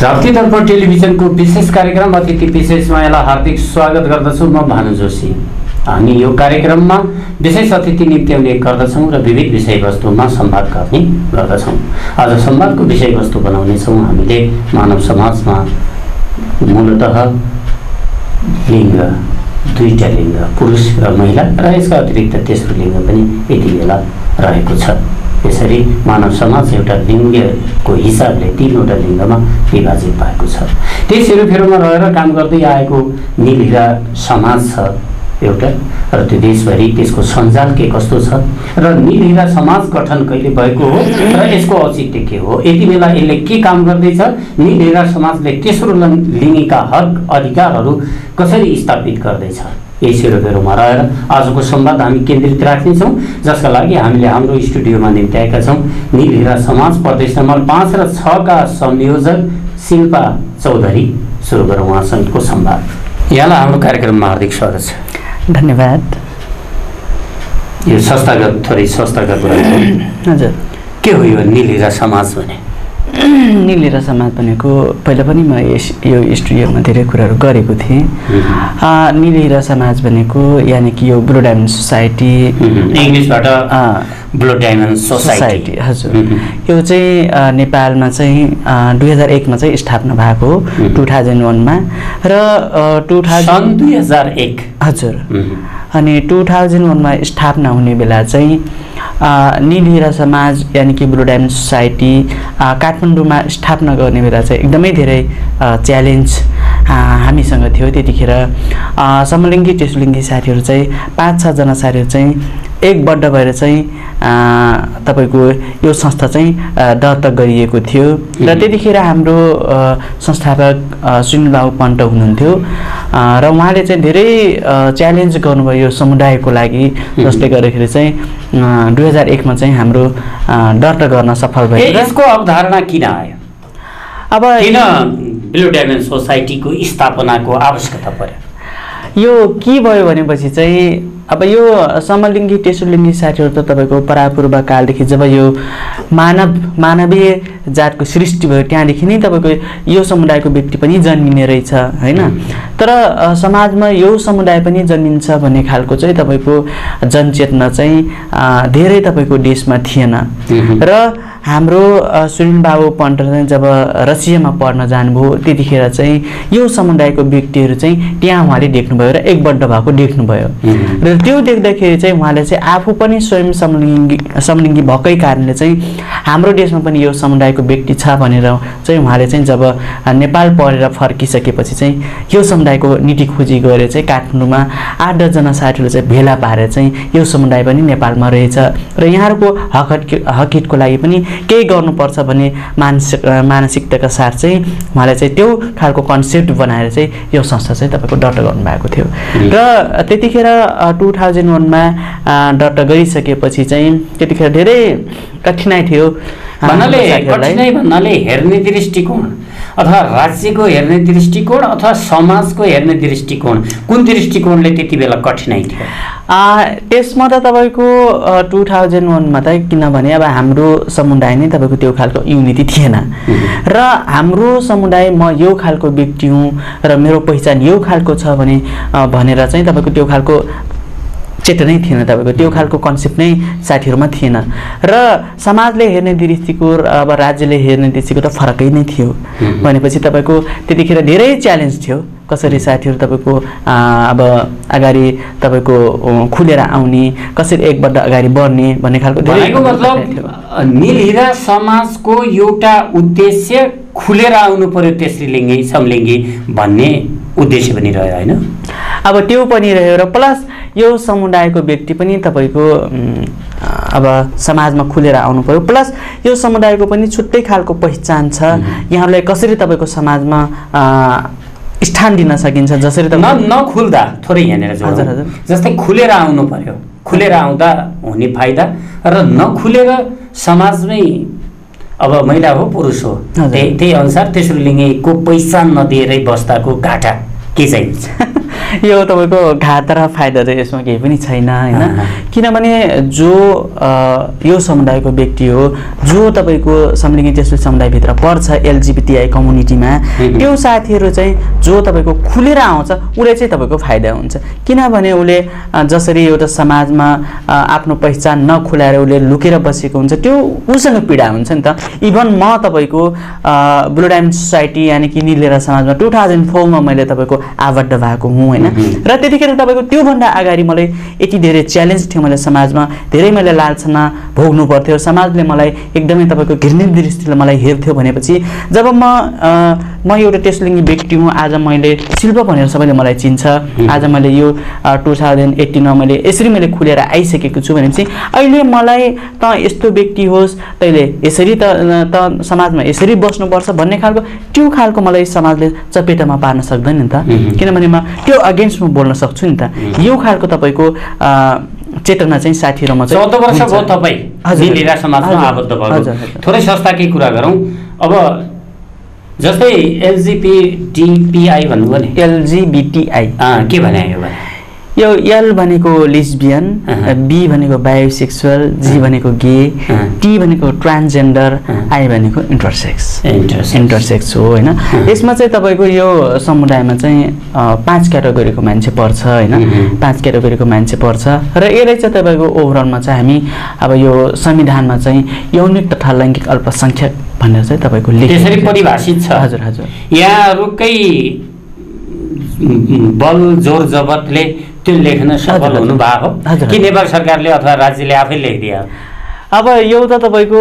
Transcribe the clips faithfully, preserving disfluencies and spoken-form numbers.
राप्ती दर्पण टेलिभिजनको विशेष कार्यक्रम अतिथि विशेषमा यहाँलाई हार्दिक स्वागत गर्दछु। म भानु जोशी। हामी यो कार्यक्रममा विशेष अतिथि निम्त्याउने गर्दछौँ र विविध विषयवस्तुमा संवाद गर्ने गर्दछौँ। आज संवादको विषयवस्तु बनाउनेछौँ हामीले मानव समाजमा मूलतः लिङ्ग, दुईटा लिङ्ग, पुरुष र महिला र यसका अतिरिक्त तेस्रो लिङ्ग पनि यति बेला रहेको छ। यसरी मानव समाज एउटा लिङ्गको हिसाबले तीनवटा लिङ्गमा विभाजित भएको छ। त्यही सेरोफेरोमा रहेर काम गर्दै आएको नीलहिरा समाज छ एउटा, र त्यो देशभरि त्यसको सञ्जाल के कस्तो छ र नीलहिरा समाज गठन कहिले भएको हो र यसको औचित्य के हो, यति बेला यसले के काम गर्दैछ, नीलहिरा समाजले तेस्रो लिङ्गीका हक अधिकारहरू कसरी स्थापित गर्दैछ, यही सेरोफेरोमा रहेर आजको संवाद हामी केन्द्रित राख्नेछौँ, जसका लागि हामीले हाम्रो स्टुडियोमा निम्त्याएका छौँ नीलहिरा समाज प्रदेश नम्बर पाँच र छका संयोजक शिल्पा चौधरी। सुरु गरौँ उहाँसँगको संवाद। यहाँलाई हाम्रो कार्यक्रममा हार्दिक स्वागत छ। धन्यवाद। यो संस्थागत थोरै संस्थाका कुरा हजुर, के हो यो नीलहिरा समाज भने? नीलहिरा समाज भनेको पहिला पनि म यस यो स्टुडियोमा धेरै कुराहरू गरेको थिएँ। नीलहिरा समाज भनेको यानि कि यो ब्लू डायमन्ड सोसाइटी, इङ्ग्लिसबाट ब्लू डायमन्ड सोसाइटी। हजुर, यो चाहिँ नेपालमा चाहिँ दुई हजार एकमा चाहिँ स्थापना भएको हो, टु थाउजन्ड वानमा र टु थाउजन्ड दुई हजार एक हजुर। अनि टु थाउजन्ड वानमा स्थापना हुने बेला चाहिँ नीलहिरा समाज यानि कि ब्लू डायमन्ड सोसाइटी काठमाडौँमा स्थापना गर्ने बेला चाहिँ एकदमै धेरै च्यालेन्ज हामीसँग थियो। त्यतिखेर समलिङ्गी तेस्रोलिङ्गी साथीहरू चाहिँ पाँच छजना साथीहरू चाहिँ एकबद्ध भएर चाहिँ तपाईँको यो संस्था चाहिँ दर्ता गरिएको थियो र त्यतिखेर हाम्रो संस्थापक सुनिलबाबु पन्त हुनुहुन्थ्यो र उहाँले चाहिँ धेरै च्यालेन्ज गर्नुभयो यो समुदायको लागि, जसले गर्दाखेरि चाहिँ दुई हजार एकमा चाहिँ हाम्रो दर्ता गर्न सफल भयो। यसको अवधारणा किन आयो? अब किन ब्लू डायमन्ड सोसाइटीको स्थापनाको आवश्यकता पर्यो? यो के भयो भनेपछि चाहिँ अब यो समलिङ्गी तेस्रोलिङ्गी साथीहरू त तपाईँको परापूर्व कालदेखि जब यो मानव मानवीय जातको सृष्टि भयो त्यहाँदेखि नै तपाईँको यो समुदायको व्यक्ति पनि जन्मिने रहेछ होइन। तर समाजमा यो समुदाय पनि जन्मिन्छ भन्ने खालको चाहिँ तपाईँको जनचेतना चाहिँ धेरै तपाईँको देशमा थिएन र हाम्रो सुनिलबाबु पन्त चाहिँ जब रसियामा पढ्न जानुभयो त्यतिखेर चाहिँ यो समुदायको व्यक्तिहरू चाहिँ त्यहाँ उहाँले देख्नुभयो र एकबद्ध भएको देख्नुभयो र त्यो देख्दाखेरि चाहिँ उहाँले चाहिँ आफू पनि स्वयं समलिङ्गी समलिङ्गी भएकै कारणले चाहिँ हाम्रो देशमा पनि यो समुदायको व्यक्ति छ भनेर चाहिँ उहाँले चाहिँ जब नेपाल पढेर फर्किसकेपछि चाहिँ यो समुदायको नीति खोजी गरेर चाहिँ काठमाडौँमा आठ दसजना साथीहरू चाहिँ भेला पारेर चाहिँ यो समुदाय पनि नेपालमा रहेछ र यहाँहरूको हक हकहितको लागि पनि केही गर्नुपर्छ भन्ने मानसिक मानसिकताका साथ चाहिँ उहाँले चाहिँ त्यो खालको कन्सेप्ट बनाएर चाहिँ यो संस्था चाहिँ तपाईँको दर्ता गर्नुभएको थियो र त्यतिखेर टु थाउजन्ड वानमा दर्ता गरिसकेपछि चाहिँ त्यतिखेर धेरै कठिनाइ थियो। भन्नाले कठिनाइ भन्नाले हेर्ने दृष्टिकोण अथवा राज्यको हेर्ने दृष्टिकोण अथवा समाजको हेर्ने दृष्टिकोण, कुन दृष्टिकोणले त्यति बेला कठिनाइ थियो? त्यसमा त तपाईँको टु थाउजन्ड वानमा त किनभने अब हाम्रो समुदाय नै तपाईँको त्यो खालको युनिटी थिएन र हाम्रो समुदाय म यो खालको व्यक्ति हुँ र मेरो पहिचान यो खालको छ भने भनेर चाहिँ तपाईँको त्यो खालको चेतनै थिएन, तपाईँको त्यो खालको कन्सेप्ट नै साथीहरूमा थिएन र समाजले हेर्ने दृष्टिकोण अब राज्यले हेर्ने दृष्टिकोण त फरकै नै थियो भनेपछि तपाईँको त्यतिखेर धेरै च्यालेन्ज थियो। कसरी साथीहरू तपाईँको अब अगाडि तपाईँको खुलेर आउने, कसरी एकबद्ध अगाडि बढ्ने भन्ने खालको भनेको मतलब नीलहिरा समाजको एउटा उद्देश्य खुलेर आउनु पर्यो तेस्रो लिङ्गी समलिङ्गी भन्ने उद्देश्य पनि रह्यो होइन? अब त्यो पनि रह्यो र प्लस यो समुदायको व्यक्ति पनि तपाईँको अब समाजमा खुलेर आउनु पर्यो, प्लस यो समुदायको पनि छुट्टै खालको पहिचान छ। यहाँहरूलाई कसरी तपाईँको समाजमा स्थान दिन सकिन्छ, जसरी न नखुल्दा थोरै यहाँनिर जोडौँ, जस्तै खुलेर आउनु पर्यो, खुलेर आउँदा हुने फाइदा र नखुलेर समाजमै अब महिला हो पुरुष हो त्यही त्यही अनुसार तेस्रो लिङ्गीको पहिचान नदिएरै बस्दाको घाटा के चाहिँ? यो तपाईँको घाटा र फाइदा चाहिँ यसमा केही पनि छैन होइन, किनभने जो यो समुदायको व्यक्ति हो, जो तपाईँको समलिङ्गी टेस्टुलिङ्गी समुदायभित्र पर्छ एलजिबिटिआई कम्युनिटीमा, त्यो साथीहरू चाहिँ जो तपाईँको खुलेर आउँछ उसले चाहिँ तपाईँको फाइदा हुन्छ। किनभने उसले जसरी एउटा समाजमा आफ्नो पहिचान नखुलाएर उसले लुकेर बसेको हुन्छ त्यो उसँग पीडा हुन्छ नि त। इभन म तपाईँको ब्लू डायमन्ड सोसाइटी यानि कि नीलेरा समाजमा टु थाउजन्ड फोरमा मैले तपाईँको आबद्ध भएको हुँ होइन, र त्यतिखेर तपाईँको त्योभन्दा अगाडि मलाई यति धेरै च्यालेन्ज थियो, मैले समाजमा धेरै मैले लालसना भोग्नु पर्थ्यो, समाजले मलाई एकदमै तपाईँको घृणित दृष्टिले मलाई हेर्थ्यो भनेपछि जब म म एउटा टेस्टुलिङ्गी व्यक्ति हुँ, आज मैले शिल्प भनेर सबैले मलाई चिन्छ, आज मैले यो टु थाउजन्ड एट्टिनमा मैले यसरी मैले खुलेर आइसकेको छु भनेपछि अहिले मलाई त यस्तो व्यक्ति होस् तैँले यसरी त त समाजमा यसरी बस्नुपर्छ भन्ने खालको त्यो खालको मलाई समाजले चपेटामा पार्न सक्दैन नि त, किनभने म त्यो अगेन्स्ट म बोल्न सक्छु नि त। यो खालको तपाईँको चेतना चाहिँ साथीहरूमा चाहिँ चौध वर्ष भयो तपाईँ नीलेरा समाजमा आबद्ध भएको। थोरै संस्थाकै कुरा गरौँ अब, जस्तै एलजिबिटिआई भन्नुभयो नि, एलजिबिटिआई के भने यो यो एल भनेको लिस्बियन, बी भनेको बायोसेक्सुअल, जी भनेको गे, टी भनेको ट्रान्सजेन्डर, आई भनेको इन्टरसेक्स इन्टरसेक्स हो होइन। यसमा चाहिँ तपाईँको यो समुदायमा चाहिँ पाँच क्याटेगोरीको मान्छे पर्छ होइन, पाँच क्याटेगोरीको मान्छे पर्छ र यसलाई चाहिँ तपाईँको ओभरअलमा चाहिँ हामी अब यो संविधानमा चाहिँ यौनिक तथा लैङ्गिक अल्पसङ्ख्यक भनेर चाहिँ तपाईँको त्यसरी परिभाषित छ। हजुर हजुर, यहाँहरूकै बल जोर जबतले त्यो लेख्न सफल हुनु भएको हो कि नेपाल सरकारले अथवा राज्यले आफै लेखिदियो? अब यो त तपाईँको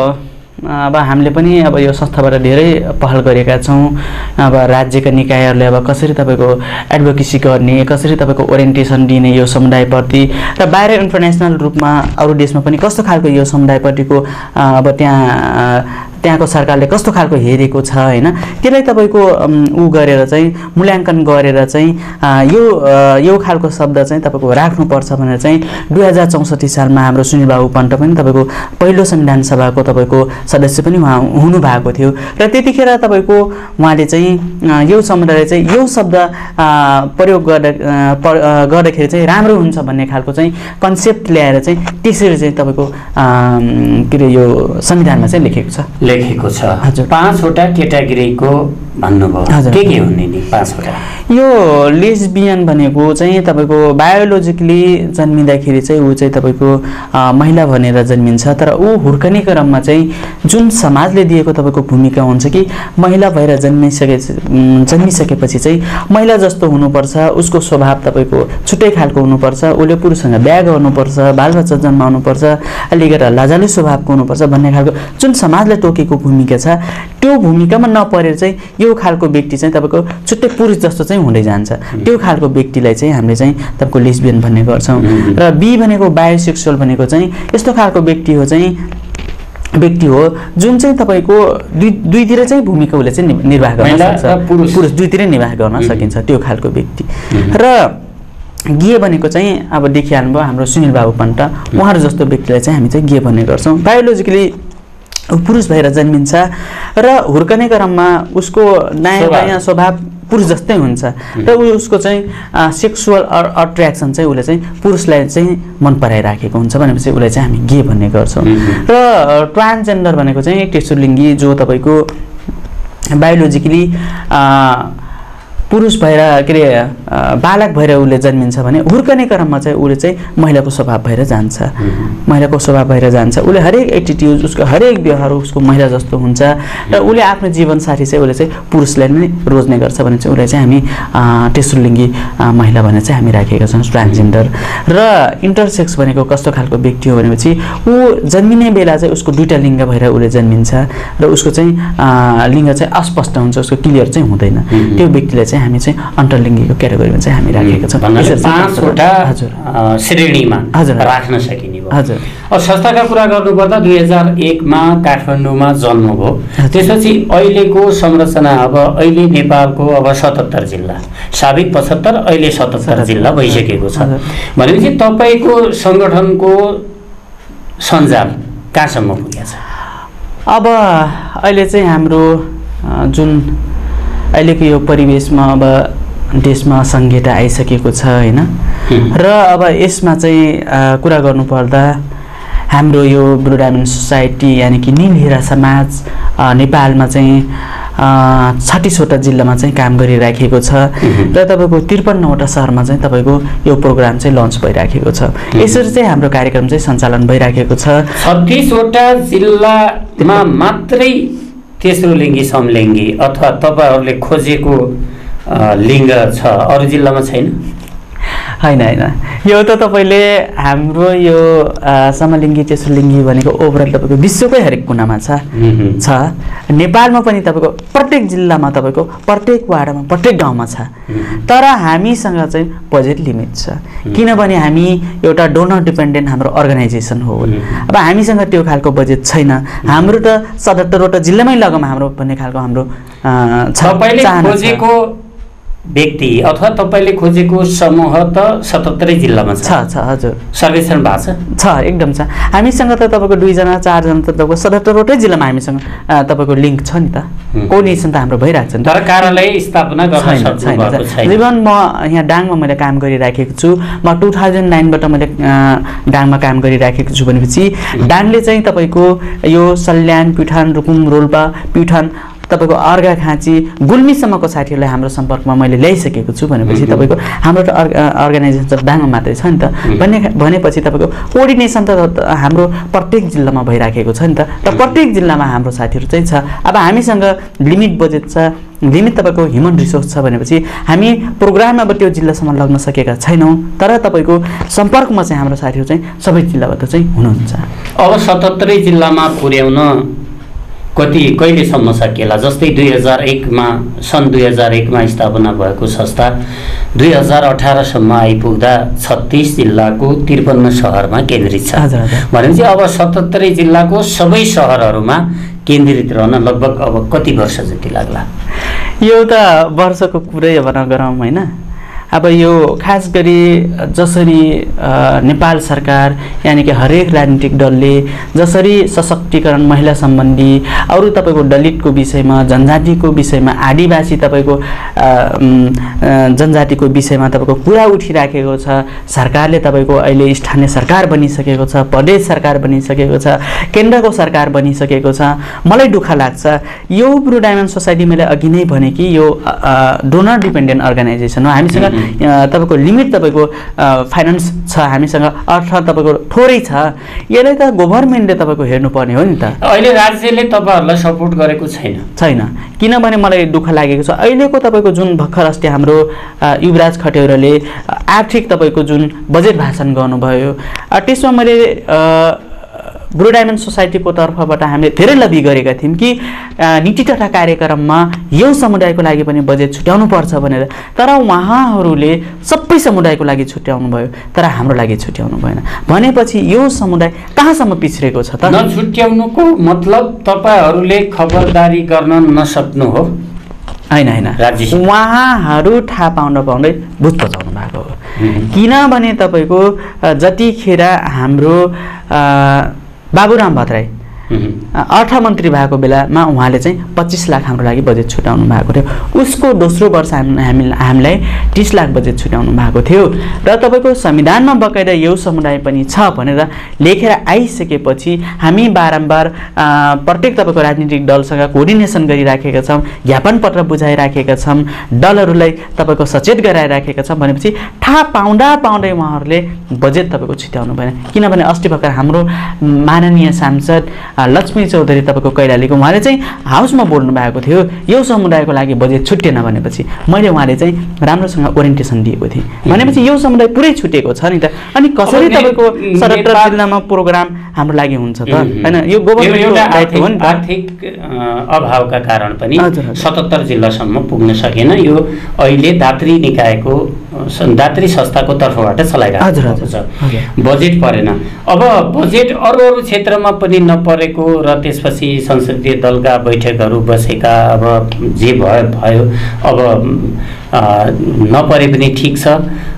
अब हामीले पनि अब यो संस्थाबाट धेरै पहल गरेका छौँ। अब राज्यका निकायहरूले अब कसरी तपाईँको एडभोकेसी गर्ने, कसरी तपाईँको ओरिएन्टेसन दिने यो समुदायप्रति, र बाहिर इन्टरनेसनल रूपमा अरू देशमा पनि कस्तो खालको यो समुदायप्रतिको अब त्यहाँ त्यहाँको सरकारले कस्तो खालको हेरेको छ होइन, त्यसलाई तपाईँको ऊ गरेर चाहिँ मूल्याङ्कन गरेर चाहिँ यो यो खालको शब्द चाहिँ तपाईँको राख्नुपर्छ भनेर चाहिँ दुई हजार चौसठी सालमा हाम्रो सुनिल बाबु पन्त पनि तपाईँको पहिलो संविधान सभाको तपाईँको सदस्य पनि उहाँ हुनुभएको थियो, र त्यतिखेर तपाईँको उहाँले चाहिँ यो समुदायले चाहिँ यो शब्द प्रयोग गर्दा गर्दाखेरि चाहिँ राम्रो हुन्छ भन्ने खालको चाहिँ कन्सेप्ट ल्याएर चाहिँ त्यसरी चाहिँ तपाईँको के अरे यो संविधानमा चाहिँ लेखेको छ लेखेको छ। हजुर, पाँचवटा क्याटेगोरीको भन्नुभयो, के के हुने नि पाँचवटा? यो लेस्बियन भनेको चाहिँ तपाईँको बायोलोजिकली जन्मिँदाखेरि चाहिँ ऊ चाहिँ तपाईँको महिला भनेर जन्मिन्छ, तर ऊ हुर्कने क्रममा चाहिँ जुन समाजले दिएको तपाईँको भूमिका हुन्छ कि महिला भएर जन्मिसके जन्मिसकेपछि चाहिँ महिला जस्तो हुनुपर्छ, उसको स्वभाव तपाईँको छुट्टै खालको हुनुपर्छ, उसले पुरुषसँग बिहा गर्नुपर्छ, बालबच्चा जन्माउनुपर्छ, अलिकति लजालु स्वभावको हुनुपर्छ भन्ने खालको जुन समाजले तोकेको भूमिका छ, त्यो भूमिकामा नपरेर चाहिँ यो खालको व्यक्ति चाहिँ तपाईँको छुट्टै पुरुष जस्तो चाहिँ हुँदै जान्छ। त्यो खालको व्यक्तिलाई चाहिँ हामीले चाहिँ तपाईँको लेस्बियन भन्ने गर्छौँ। र बी भनेको बायोसेक्सुअल भनेको चाहिँ यस्तो खालको व्यक्ति हो चाहिँ व्यक्ति हो जुन चाहिँ तपाईँको दुई दुईतिर चाहिँ भूमिका उसले चाहिँ निर्वाह गर्न सक्छ, पुरुष दुईतिरै निर्वाह गर्न सकिन्छ त्यो खालको व्यक्ति। र गे भनेको चाहिँ अब देखिहाल्नुभयो हाम्रो सुनिल बाबु पन्त, उहाँहरू जस्तो व्यक्तिलाई चाहिँ हामी चाहिँ गे भन्ने गर्छौँ। बायोलोजिकली पुरुष भएर जन्मिन्छ र हुर्कने क्रममा उसको नयाँ नयाँ स्वभाव पुरुष जस्तै हुन्छ र उसको चाहिँ सेक्सुअल अट्र्याक्सन चाहिँ उसले चाहिँ पुरुषलाई चाहिँ मन पराइराखेको हुन्छ भनेपछि उसलाई चाहिँ हामी गे भन्ने गर्छौँ। र ट्रान्सजेन्डर भनेको चाहिँ टेस्टुलिङ्गी जो तपाईँको बायोलोजिकली पुरुष भएर के अरे बालक भएर उसले जन्मिन्छ भने हुर्कने क्रममा चाहिँ उसले चाहिँ महिलाको स्वभाव भएर जान्छ, महिलाको स्वभाव भएर जान्छ, उसले हरेक एटिट्युड उसको हरेक व्यवहार उसको महिला जस्तो हुन्छ र उसले आफ्नो जीवनसाथी चाहिँ उसले चाहिँ पुरुषलाई नै रोज्ने गर्छ भने चाहिँ उसलाई चाहिँ हामी टेस्टुलिङ्गी महिला भनेर चाहिँ हामी राखेका छौँ ट्रान्सजेन्डर। र इन्टरसेक्स भनेको कस्तो खालको व्यक्ति हो भनेपछि ऊ जन्मिने बेला चाहिँ उसको दुईवटा लिङ्ग भएर उसले जन्मिन्छ र उसको चाहिँ लिङ्ग चाहिँ अस्पष्ट हुन्छ, उसको क्लियर चाहिँ हुँदैन, त्यो व्यक्तिलाई चाहिँ हामी चाहिँ अन्तर्लिङ्गीको क्याटेगोरीमा चाहिँ हामी राखेका छौँ। पाँचवटा श्रेणीमा राख्न सकिने भयो। हजुर, अब संस्थाका कुरा गर्नुपर्दा दुई हजार एकमा काठमाडौँमा जन्म भयो, त्यसपछि अहिलेको संरचना अब अहिले नेपालको अब सतहत्तर जिल्ला, साबिक पचहत्तर अहिले सतहत्तर जिल्ला भइसकेको छ भनेपछि तपाईँको सङ्गठनको सञ्जाल कहाँसम्म पुगेको छ? अब अहिले चाहिँ हाम्रो जुन अहिलेको यो परिवेशमा अब देशमा सङ्घीयता आइसकेको छ होइन। र अब यसमा चाहिँ कुरा गर्नुपर्दा हाम्रो यो ब्लू डायमन्ड सोसाइटी यानि कि नीलहिरा समाज नेपालमा चाहिँ छत्तीसवटा जिल्लामा चाहिँ काम गरिराखेको छ र तपाईँको त्रिपन्नवटा सहरमा चाहिँ तपाईँको यो प्रोग्राम चाहिँ लन्च भइराखेको छ। यसरी चाहिँ हाम्रो कार्यक्रम चाहिँ सञ्चालन भइराखेको छ। छत्तीसवटा जिल्लामा मात्रै तेस्रो लिङ्गी समलिङ्गी अथवा तपाईँहरूले खोजेको लिङ्ग छ, अरू जिल्लामा छैन? होइन होइन, यो त तपाईँले हाम्रो यो समलिङ्गी तेस्रोलिङ्गी भनेको ओभरअल तपाईँको विश्वकै हरेक कुनामा छ छ नेपालमा पनि तपाईँको प्रत्येक जिल्लामा तपाईँको प्रत्येक वार्डमा प्रत्येक गाउँमा छ। तर हामीसँग चाहिँ बजेट लिमिट छ, किनभने हामी एउटा डोनर डिपेन्डेन्ट हाम्रो अर्गनाइजेसन हो। अब हामीसँग त्यो खालको बजेट छैन। हाम्रो त सतहत्तरवटा जिल्लामै लगौँ हाम्रो भन्ने खालको हाम्रो खोजेको व्यक्ति अथवा तपाईँले खोजेको समूह त सतहत्तरै जिल्लामा छ। छ हजुर, सर्वेक्षण भएको छ छ एकदम छ। हामीसँग त तपाईँको दुईजना चारजना त तपाईँको सतहत्तरवटै जिल्लामा हामीसँग तपाईँको लिङ्क छ नि त, कोर्डिनेसन त हाम्रो भइरहेको छ नि त। तर कार्यालय स्थापना गर्न सक्नुभएको छैन। इभन म यहाँ डाङमा मैले काम गरिराखेको छु। म टु थाउजन्ड नाइनबाट मैले डाङमा काम गरिराखेको छु भनेपछि डाङले चाहिँ तपाईँको यो सल्यान, प्युठान, रुकुम, रोल्पा, प्युठान, तपाईँको अर्घाखाँची, गुल्मीसम्मको साथीहरूलाई हाम्रो सम्पर्कमा मैले ल्याइसकेको छु भनेपछि तपाईँको हाम्रो त अर्गनाइजेसन त डाङमा मात्रै छ नि त भन्ने भनेपछि तपाईँको कोर्डिनेसन त हाम्रो प्रत्येक जिल्लामा भइराखेको छ नि त। र प्रत्येक जिल्लामा हाम्रो साथीहरू चाहिँ छ। अब हामीसँग लिमिट बजेट छ, लिमिट तपाईँको ह्युमन रिसोर्स छ भनेपछि हामी प्रोग्राममा अब त्यो जिल्लासम्म लग्न सकेका छैनौँ। तर तपाईँको सम्पर्कमा चाहिँ हाम्रो साथीहरू चाहिँ सबै जिल्लाबाट चाहिँ हुनुहुन्छ। अब सतहत्तरै जिल्लामा पुर्याउन कति कहिलेसम्म सकिएला? जस्तै दुई हजार एकमा सन् दुई हजार एकमा स्थापना भएको संस्था दुई हजार अठारसम्म आइपुग्दा छत्तिस जिल्लाको त्रिपन्न सहरमा केन्द्रित छ भनेपछि अब सतहत्तरै जिल्लाको सबै सहरहरूमा केन्द्रित रहन लगभग अब कति वर्ष जति लाग्ला? यो त वर्षको कुरै अब नगरौँ होइन। अब यो खास गरी जसरी नेपाल सरकार यानि कि हरेक राजनीतिक दलले जसरी सशक्तिकरण महिला सम्बन्धी अरू तपाईँको दलितको विषयमा, जनजातिको विषयमा, आदिवासी तपाईँको जनजातिको विषयमा तपाईँको कुरा उठिराखेको छ। सरकारले तपाईँको अहिले स्थानीय सरकार बनिसकेको छ, प्रदेश सरकार बनिसकेको छ, केन्द्रको सरकार बनिसकेको छ। मलाई दुःख लाग्छ यो ब्लू डायमन्ड सोसाइटी मैले अघि नै भने कि यो डोनर डिपेन्डेन्ट अर्गनाइजेसन हो। हामीसँग तपाईँको लिमिट तपाईँको फाइनेन्स छ, हामीसँग अर्थ तपाईँको थोरै छ। यसलाई त गभर्मेन्टले तपाईँको हेर्नुपर्ने हो नि त। अहिले राज्यले तपाईँहरूलाई सपोर्ट गरेको छैन छैन किनभने मलाई दुःख लागेको छ अहिलेको तपाईँको जुन भर्खर अस्ति हाम्रो युवराज खटेउराले आर्थिक तपाईँको जुन बजेट भाषण गर्नुभयो त्यसमा मैले ब्लू डायमन्ड सोसाइटीको तर्फबाट हामीले धेरै लबी गरेका थियौँ कि नीति तथा कार्यक्रममा यो समुदायको लागि पनि बजेट छुट्याउनु पर्छ भनेर। तर उहाँहरूले सबै समुदायको लागि छुट्याउनु भयो, तर हाम्रो लागि छुट्याउनु भएन। भनेपछि यो समुदाय कहाँसम्म पिछडेको छ त? नछुट्याउनुको मतलब तपाईँहरूले खबरदारी गर्न नसक्नु हो? होइन होइन, उहाँहरू थाहा पाउन पाउँदै भुत बचाउनु भएको हो। किनभने तपाईँको जतिखेर हाम्रो बाबुराम भट्टराई अर्थमन्त्री भएको बेलामा उहाँले चाहिँ पच्चिस लाख हाम्रो लागि बजेट छुट्याउनु भएको थियो। उसको दोस्रो वर्ष हामी हामीलाई तीस लाख बजेट छुट्याउनु भएको थियो। र तपाईँको संविधानमा बकाइदा यो समुदाय पनि छ भनेर लेखेर आइसकेपछि हामी बारम्बार प्रत्येक तपाईँको राजनीतिक दलसँग कोर्डिनेसन गरिराखेका छौँ, ज्ञापन पत्र बुझाइराखेका छौँ, दलहरूलाई तपाईँको सचेत गराइराखेका छौँ। भनेपछि थाहा पाउँदा पाउँदै उहाँहरूले बजेट तपाईँको छुट्याउनु भएन। किनभने अस्ति भर्खर हाम्रो माननीय सांसद लक्ष्मी चौधरी तपाईँको कैलालीको उहाँले चाहिँ हाउसमा बोल्नु भएको थियो यो समुदायको लागि बजेट छुट्टिएन भनेपछि मैले उहाँले चाहिँ राम्रोसँग ओरिएन्टेसन दिएको थिएँ। भनेपछि यो समुदाय पुरै छुटेको छ नि त। अनि कसरी तपाईँको सतहत्तर जिल्लामा प्रोग्राम हाम्रो लागि हुन्छ त? होइन, यो गभर्नमेन्टको दायित्व हो नि त। आर्थिक अभावका कारण पनि सतहत्तर जिल्लासम्म पुग्न सकेन। यो अहिले दात्री निकायको दात्री संस्थाको तर्फबाट चलाइरहेको छ, बजेट परेन। अब बजेट अरू अरू क्षेत्रमा पनि नपरेको र त्यसपछि संसदीय दलका बैठकहरू बसेका, अब जे भयो भयो, अब नपरे पनि ठिक छ।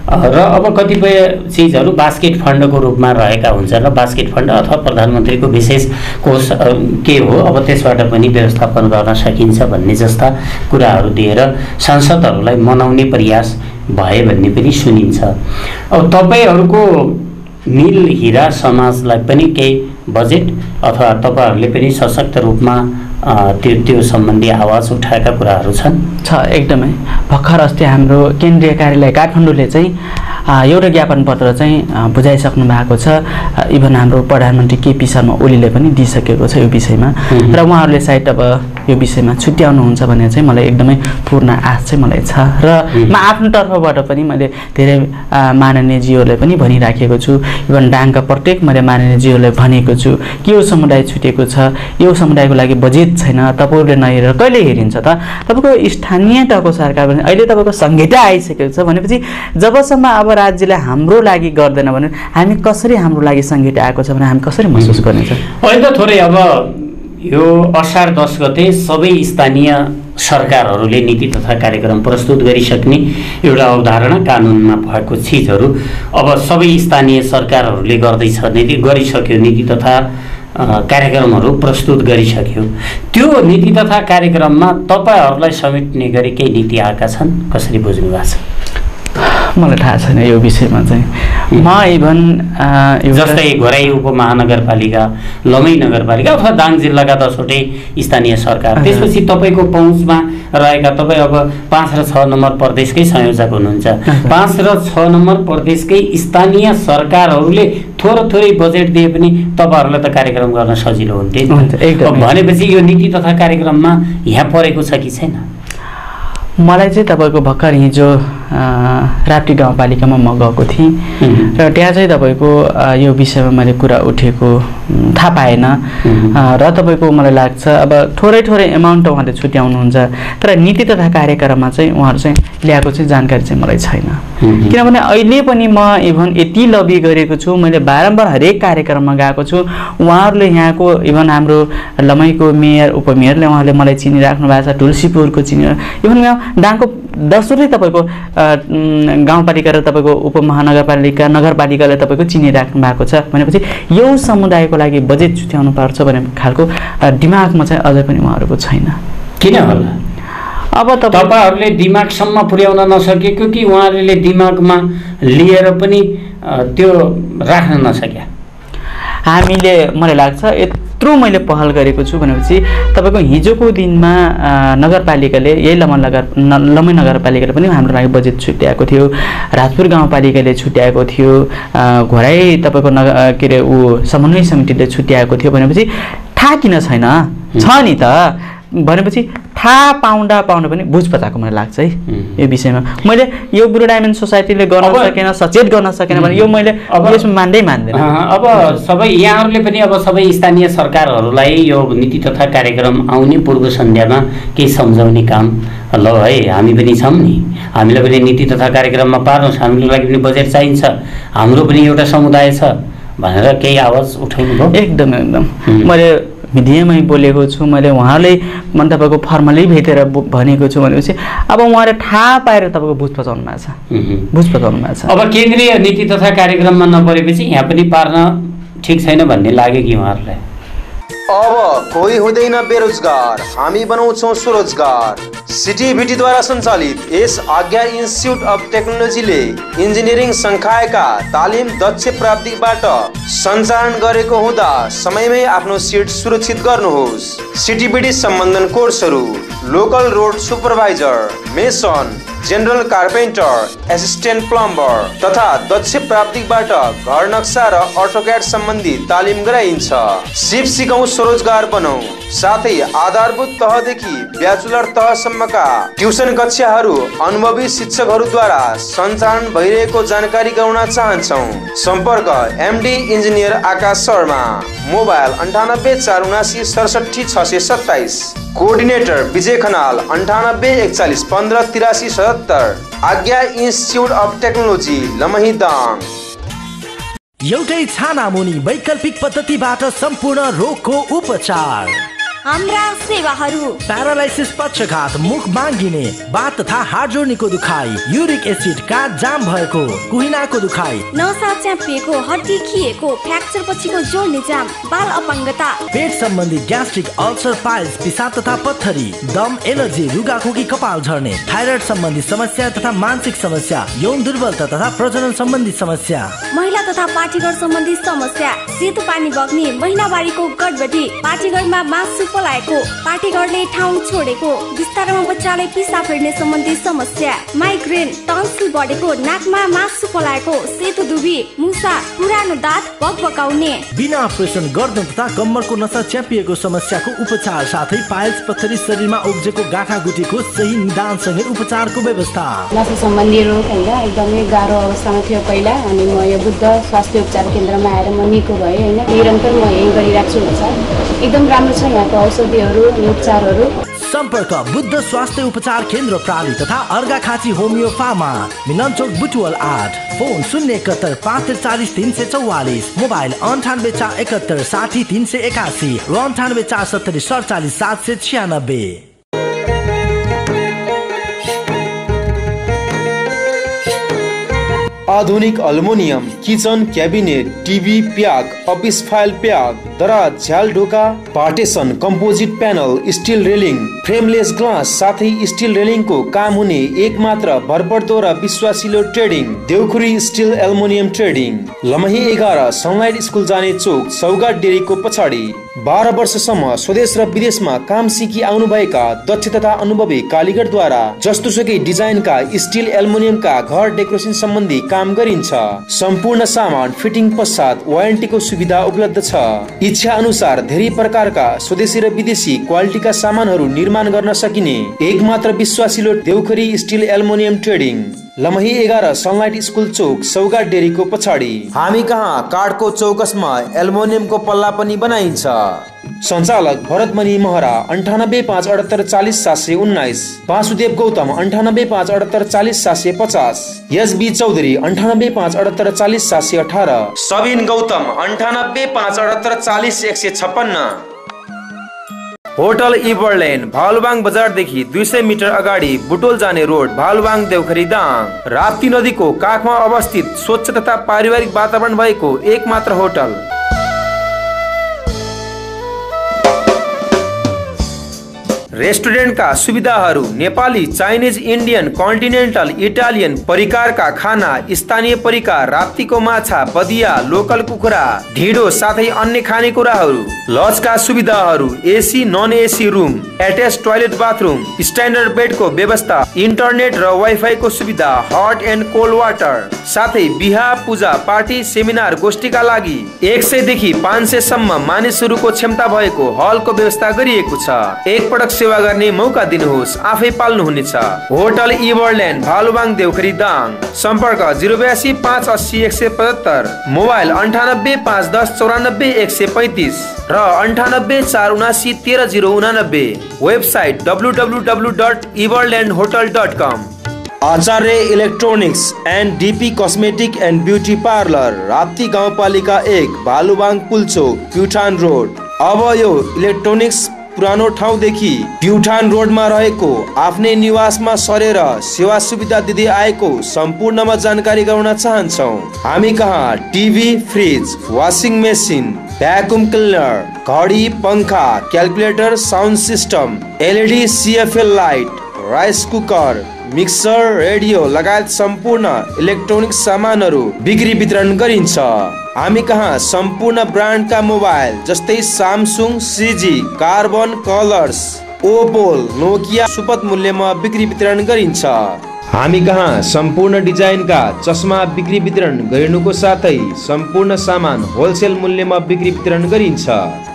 र अब कतिपय चिजहरू बास्केट फन्डको रूपमा रहेका हुन्छन् र बास्केट फन्ड अथवा प्रधानमन्त्रीको विशेष कोष के हो अब त्यसबाट पनि व्यवस्थापन गर्न सकिन्छ भन्ने जस्ता कुराहरू दिएर सांसदहरूलाई मनाउने प्रयास भए भन्ने पनि सुनिन्छ। अब तपाईँहरूको नील हिरा समाजलाई पनि केही बजेट अथवा तपाईँहरूले पनि सशक्त रूपमा त्यो त्यो सम्बन्धी आवाज उठाएका कुराहरू छन्? छ, एकदमै। भर्खर अस्ति हाम्रो केन्द्रीय कार्यालय काठमाडौँले चाहिँ एउटा ज्ञापन पत्र चाहिँ बुझाइसक्नु भएको छ। इभन हाम्रो प्रधानमन्त्री केपी शर्मा ओलीले पनि दिइसकेको छ यो विषयमा र उहाँहरूले सायद अब यो विषयमा छुट्याउनुहुन्छ भन्ने चाहिँ मलाई एकदमै पूर्ण आश चाहिँ मलाई छ र म आफ्नो तर्फबाट पनि मैले धेरै माननीयज्यूहरूलाई पनि भनिराखेको छु। इभन डाङका प्रत्येक मैले माननीयज्यूहरूलाई भनेको छु कि यो समुदाय छुटेको छ, यो समुदायको लागि बजेट छैन, तपाईँहरूले नहेरेर कहिले हेरिन्छ त? तपाईँको स्थानीय तहको सरकार पनि अहिले तपाईँको संहिता आइसकेको छ भनेपछि जबसम्म अब राज्यले हाम्रो लागि गर्दैन भने हामी कसरी हाम्रो लागि संहिता आएको छ भने हामी कसरी महसुस गर्नेछौँ? अहिले त थोरै अब यो असार दस गते सबै स्थानीय सरकारहरूले नीति तथा कार्यक्रम प्रस्तुत गरिसक्ने एउटा अवधारणा कानुनमा भएको चिजहरू अब सबै स्थानीय सरकारहरूले गर्दैछ, नीति गरिसक्यो, नीति तथा कार्यक्रमहरू प्रस्तुत गरिसक्यो। त्यो नीति तथा कार्यक्रममा तपाईँहरूलाई समेट्ने गरी केही नीति आएका छन्, कसरी बुझ्नु भएको छ? मलाई थाहा छैन यो विषयमा चाहिँ। म इभन जस्तै घोराई उपमहानगरपालिका, लमै नगरपालिका अथवा दाङ जिल्लाका दसवटै स्थानीय सरकार, त्यसपछि तपाईँको पहुँचमा रहेका तपाईँ अब पाँच र छ नम्बर प्रदेशकै संयोजक हुनुहुन्छ। पाँच र छ नम्बर प्रदेशकै स्थानीय सरकारहरूले थोरै थोरै बजेट दिए पनि तपाईँहरूलाई त कार्यक्रम गर्न सजिलो हुन्थ्यो। भनेपछि यो नीति तथा कार्यक्रममा यहाँ परेको छ कि छैन? मलाई चाहिँ तपाईँको भर्खर हिजो राप्ती गाउँपालिकामा म गएको थिएँ र त्यहाँ चाहिँ तपाईँको यो विषयमा मैले कुरा उठेको थाहा पाएन र तपाईँको मलाई लाग्छ अब थोरै थोरै एमाउन्ट उहाँले छुट्याउनुहुन्छ तर नीति तथा कार्यक्रममा चाहिँ उहाँहरू चाहिँ ल्याएको चाहिँ जानकारी चाहिँ मलाई छैन। किनभने अहिले पनि म इभन यति लबी गरेको छु, मैले बारम्बार हरेक कार्यक्रममा गएको छु। उहाँहरूले यहाँको इभन हाम्रो लमैको मेयर उपमेयरले उहाँले मलाई चिनिराख्नु भएको छ, तुलसीपुरको चिनि इभन डाङको दसवटै तपाईँको गाउँपालिका र तपाईँको उपमहानगरपालिका नगरपालिकाले तपाईँको चिनिराख्नु भएको छ भनेपछि यो समुदायको लागि बजेट छुट्याउनु पर्छ भन्ने खालको दिमागमा चाहिँ अझै पनि उहाँहरूको छैन। किन होला? अब तपाईँहरूले दिमागसम्म पुर्याउन नसकेको कि उहाँहरूले दिमागमा लिएर पनि त्यो राख्न नसक्या? हामीले मलाई लाग्छ यत्रो मैले पहल गरेको छु भनेपछि तपाईँको हिजोको दिनमा नगरपालिकाले यही लमन नगर लमै नगरपालिकाले पनि हाम्रो लागि बजेट छुट्याएको थियो, राजपुर गाउँपालिकाले छुट्याएको थियो, घोराई तपाईँको नगर के अरे ऊ समन्वय समितिले छुट्याएको थियो भनेपछि थाहा किन छैन? छ नि त भनेपछि थाहा पाउँदा पाउँदा पनि बुझ पचाएको मलाई लाग्छ है यो विषयमा। मैले यो ब्लू डायमन्ड सोसाइटीले गर्न सकेन, सचेत गर्न सकेन भने यो मैले यसमा मान्दै मान्दैन। अब सबै यहाँहरूले पनि अब सबै स्थानीय सरकारहरूलाई यो नीति तथा कार्यक्रम आउने पूर्व सन्ध्यामा केही सम्झाउने काम ल है हामी पनि छौँ नि, हामीलाई पनि नीति तथा कार्यक्रममा पार्नुहोस्, हाम्रो लागि पनि बजेट चाहिन्छ, हाम्रो पनि एउटा समुदाय छ भनेर केही आवाज उठाउनु भयो? एकदम एकदम मैले मिडियामै बोलेको छु, मैले उहाँले मन तपाईँको फर्मली भेटेर भनेको छु भनेपछि अब उहाँले थाहा पाएर तपाईँको बुझ पचाउनु भएको छ, बुझ पचाउनु भएको छ। अब केन्द्रीय नीति तथा कार्यक्रममा नपरेपछि यहाँ पनि पार्न ठिक छैन भन्ने लाग्यो कि उहाँहरूलाई? अब कोही हुँदैन बेरोजगार, हामी बनाउँछौँ स्वरोजगार। सिटिभिटीद्वारा सञ्चालित यस आज्ञा इन्स्टिच्युट अफ टेक्नोलोजीले इन्जिनियरिङ संकायका तालिम दक्ष प्राप्तिबाट सञ्चालन गरेको हुँदा समयमै आफ्नो सिट सुरक्षित गर्नुहोस्। सिटिभिटी सम्बन्धन कोर्सहरू local road supervisor, mason, general carpenter, assistant plumber तथा दक्ष प्राप्तिबाट घर नक्सा र अटोक्याड सम्बन्धी तालिम गराइन्छ। सिप सिकौँ स्वरोजगार बनाऊ, साथै आधारभूत तहदेखि ब्याचलर तहसम्मका ट्युसन कक्षाहरू अनुभवी शिक्षकहरूद्वारा सञ्चालन भइरहेको जानकारी गराउन चाहन्छौँ। सम्पर्क MD engineer Akash Sharma, mobile अन्ठानब्बे चार उनासी सडसठी छ सय सत्ताइस, कोअर्डिनेटर विजय खनाल अन्ठानब्बे एकचालिस पन्ध्र तिरासी सतहत्तर। Agya institute of technology Lamahi Dang. एउटै छाना मुनि वैकल्पिक पद्धतिबाट सम्पूर्ण रोगको उपचार। हाम्रा सेवाहरू प्यारालाइसिस, पक्षघात, मुख बाँगिने, बात तथा हाड जोड्नेको दुखाइ, युरिक एसिड, काट जाम भएको, कुहिनाको दुखाइ, नसा च्यापिएको, हड्डी खिएको, फ्र्याक्चर पछिको जोड्ने जाम, बाल अपाङ्गता, पेट सम्बन्धी ग्यास्ट्रिक, अल्सर, पाइल्स, पिसाब तथा पत्थरी, दम, एलर्जी, रुगाखोकी, कपाल झर्ने, थाइरोइड सम्बन्धी समस्या तथा मानसिक समस्या, यौन दुर्बलता तथा प्रजनन सम्बन्धी समस्या, महिला तथा पाठीघर सम्बन्धी समस्या, सेतो पानी बग्ने, महिनावारीको गडबडी, पाठीघरमा मासु पलाएको, पाठीघरले ठाउँ छोडेको, बिस्तारामा बच्चालाई पिसा फेर्ने सम्बन्धी समस्या, माइग्रेन, टन्सिल बढेको, नाकमा मासु पलाएको, सेतो दुबी, मुसा, पुरानो दाँत भकभकाउने, बिना अपरेसन गर्दन तथा कम्मरको नसा च्यापिएको समस्याको उपचार साथै पाइल्स, पत्थरी, शरीरमा उब्जेको गाँठा गुटीको सही निदानसँगै उपचारको व्यवस्था। नसा सम्बन्धी रोग होइन एकदमै गाह्रो अवस्थामा थियो पहिला, अनि म यो बुद्ध स्वास्थ्य उपचार केन्द्रमा आएर म निको भएँ होइन। निरन्तर म यही गरिरहेको छु उपचार, एकदम राम्रो छ यहाँको औषधिहरू अनि उपचारहरू। सम्पर्क बुद्ध स्वास्थ्य उपचार केन्द्र प्राली तथा अर्घाखाँची होमियो फार्मा, मिलनचोक बुटवल आठ, फोन शून्य एकहत्तर पाँच त्रिचालिस तिन सय चौवालिस, मोबाइल अन्ठानब्बे चार एकहत्तर साठी तीन सय एकासी र अन्ठानब्बे चार सत्तरी सडचालिस सात सय छियानब्बे। आधुनिक aluminium kitchen cabinet, TV pack, office file pack, दराज, झ्याल ढोका, partition, composite panel, steel railing, frameless glass साथै स्टिल रेलिङको काम हुने एक मात्र भरपर्दो र विश्वासिलो trading Deukhuri steel aluminium trading, Lamahi एघार, सनलाइट स्कुल जाने चोक, सौगाट डेरीको पछाडि। बाह्र वर्षसम्म स्वदेश र विदेशमा काम सिकी आउनुभएका दक्ष तथा अनुभवी कालीगरद्वारा जस्तोसुकै डिजाइनका स्टिल एल्युमिनियमका घर डेकोरेसन सम्बन्धी काम गरिन्छ। सम्पूर्ण सामान फिटिङ पश्चात वारेन्टीको सुविधा उपलब्ध छ। इच्छा अनुसार धेरै प्रकारका स्वदेशी र विदेशी क्वालिटीका सामानहरू निर्माण गर्न सकिने एक मात्र विश्वासिलो Deukhuri steel aluminium trading, Lamahi एघार, सनलाइट स्कुल चोक, सौगाट डेरीको पछाडि। हामी कहाँ काठको चौकसमा एल्युमिनियमको पल्ला पनि बनाइन्छ। सञ्चालक भरतमणि महरा, अन्ठानब्बे पाँच अठहत्तर चालिस सात सय उन्नाइस, वासुदेव गौतम, अन्ठानब्बे पाँच अठहत्तर चालिस सात सय पचास, एसबी चौधरी, अन्ठानब्बे पाँच अठहत्तर चालिस सात सय अठार, सबिन गौतम, अन्ठानब्बे पाँच अठहत्तर चालिस एक सय छप्पन्न। होटल इभरल्यान्ड, भालुबाङ बजारदेखि दुई सय मिटर अगाडि बुटोल जाने रोड, भालुबाङ देउखरी दाङ। राप्ती नदीको काखमा अवस्थित स्वच्छ तथा पारिवारिक वातावरण भएको एक मात्र होटल। रेस्टुरेन्टका सुविधाहरू Nepali, Chinese, Indian, continental, Italian परिकारका खाना, स्थानीय परिकार, राप्तीको माछा, बदिया, लोकल कुखुरा, ढिँडो साथै अन्य खानेकुराहरू। लजका सुविधाहरू AC, non AC room, attach toilet bathroom, standard बेडको व्यवस्था, इन्टरनेट र वाइफाईको सुविधा, हट एन्ड कोल्ड वाटर साथै बिहा, पूजा, पार्टी, सेमिनार, गोष्ठीका लागि एक सय देखि पाँच सय सम्म मानिसहरूको क्षमता भएको हलको व्यवस्था गरिएको छ। एकपटक सेवा गर्ने मौका दिनुहोस्, आफै पाल्नुहुनेछ। Hotel Everland, Bhalubang Deukhuri Dang. सम्पर्क जिरो बयासी पाँच अस्सी एक सय पचहत्तर, मोबाइल अन्ठानब्बे पाँच दस चौरानब्बे एक सय पैँतिस र अन्ठानब्बे चार उनासी तेह्र जिरो उनानब्बे। Website W W W dot Everland hotel dot com. Acharya electronics and DP cosmetic and beauty parlour, Rapti गाउँपालिका एक, भालुबाङ पुल्चोक, प्युठान रोड। अब यो इलेक्ट्रोनिक्स पुरानो ठाउँदेखि प्युठान रोडमा रहेको आफ्नै निवासमा सरेर सेवा सुविधा दिँदै आएको सम्पूर्णमा जानकारी गराउन चाहन्छौँ। हामी कहाँ TV, fridge, washing machine, vacuum cleaner, घडी, पंखा, calculator, sound system, LED, CFL light, rice cooker, mixer, radio लगायत सम्पूर्ण इलेक्ट्रोनिक सामानहरू बिक्री वितरण गरिन्छ। हामी कहाँ सम्पूर्ण ब्रान्डका मोबाइल जस्तै सामसुङ, सिजी, कार्बन, कलर्स, ओपोल, नोकिया सुपथ मूल्यमा बिक्री वितरण गरिन्छ। हामी कहाँ सम्पूर्ण डिजाइनका चस्मा बिक्री वितरण गरिनुको साथै सम्पूर्ण सामान होलसेल मूल्यमा बिक्री वितरण गरिन्छ।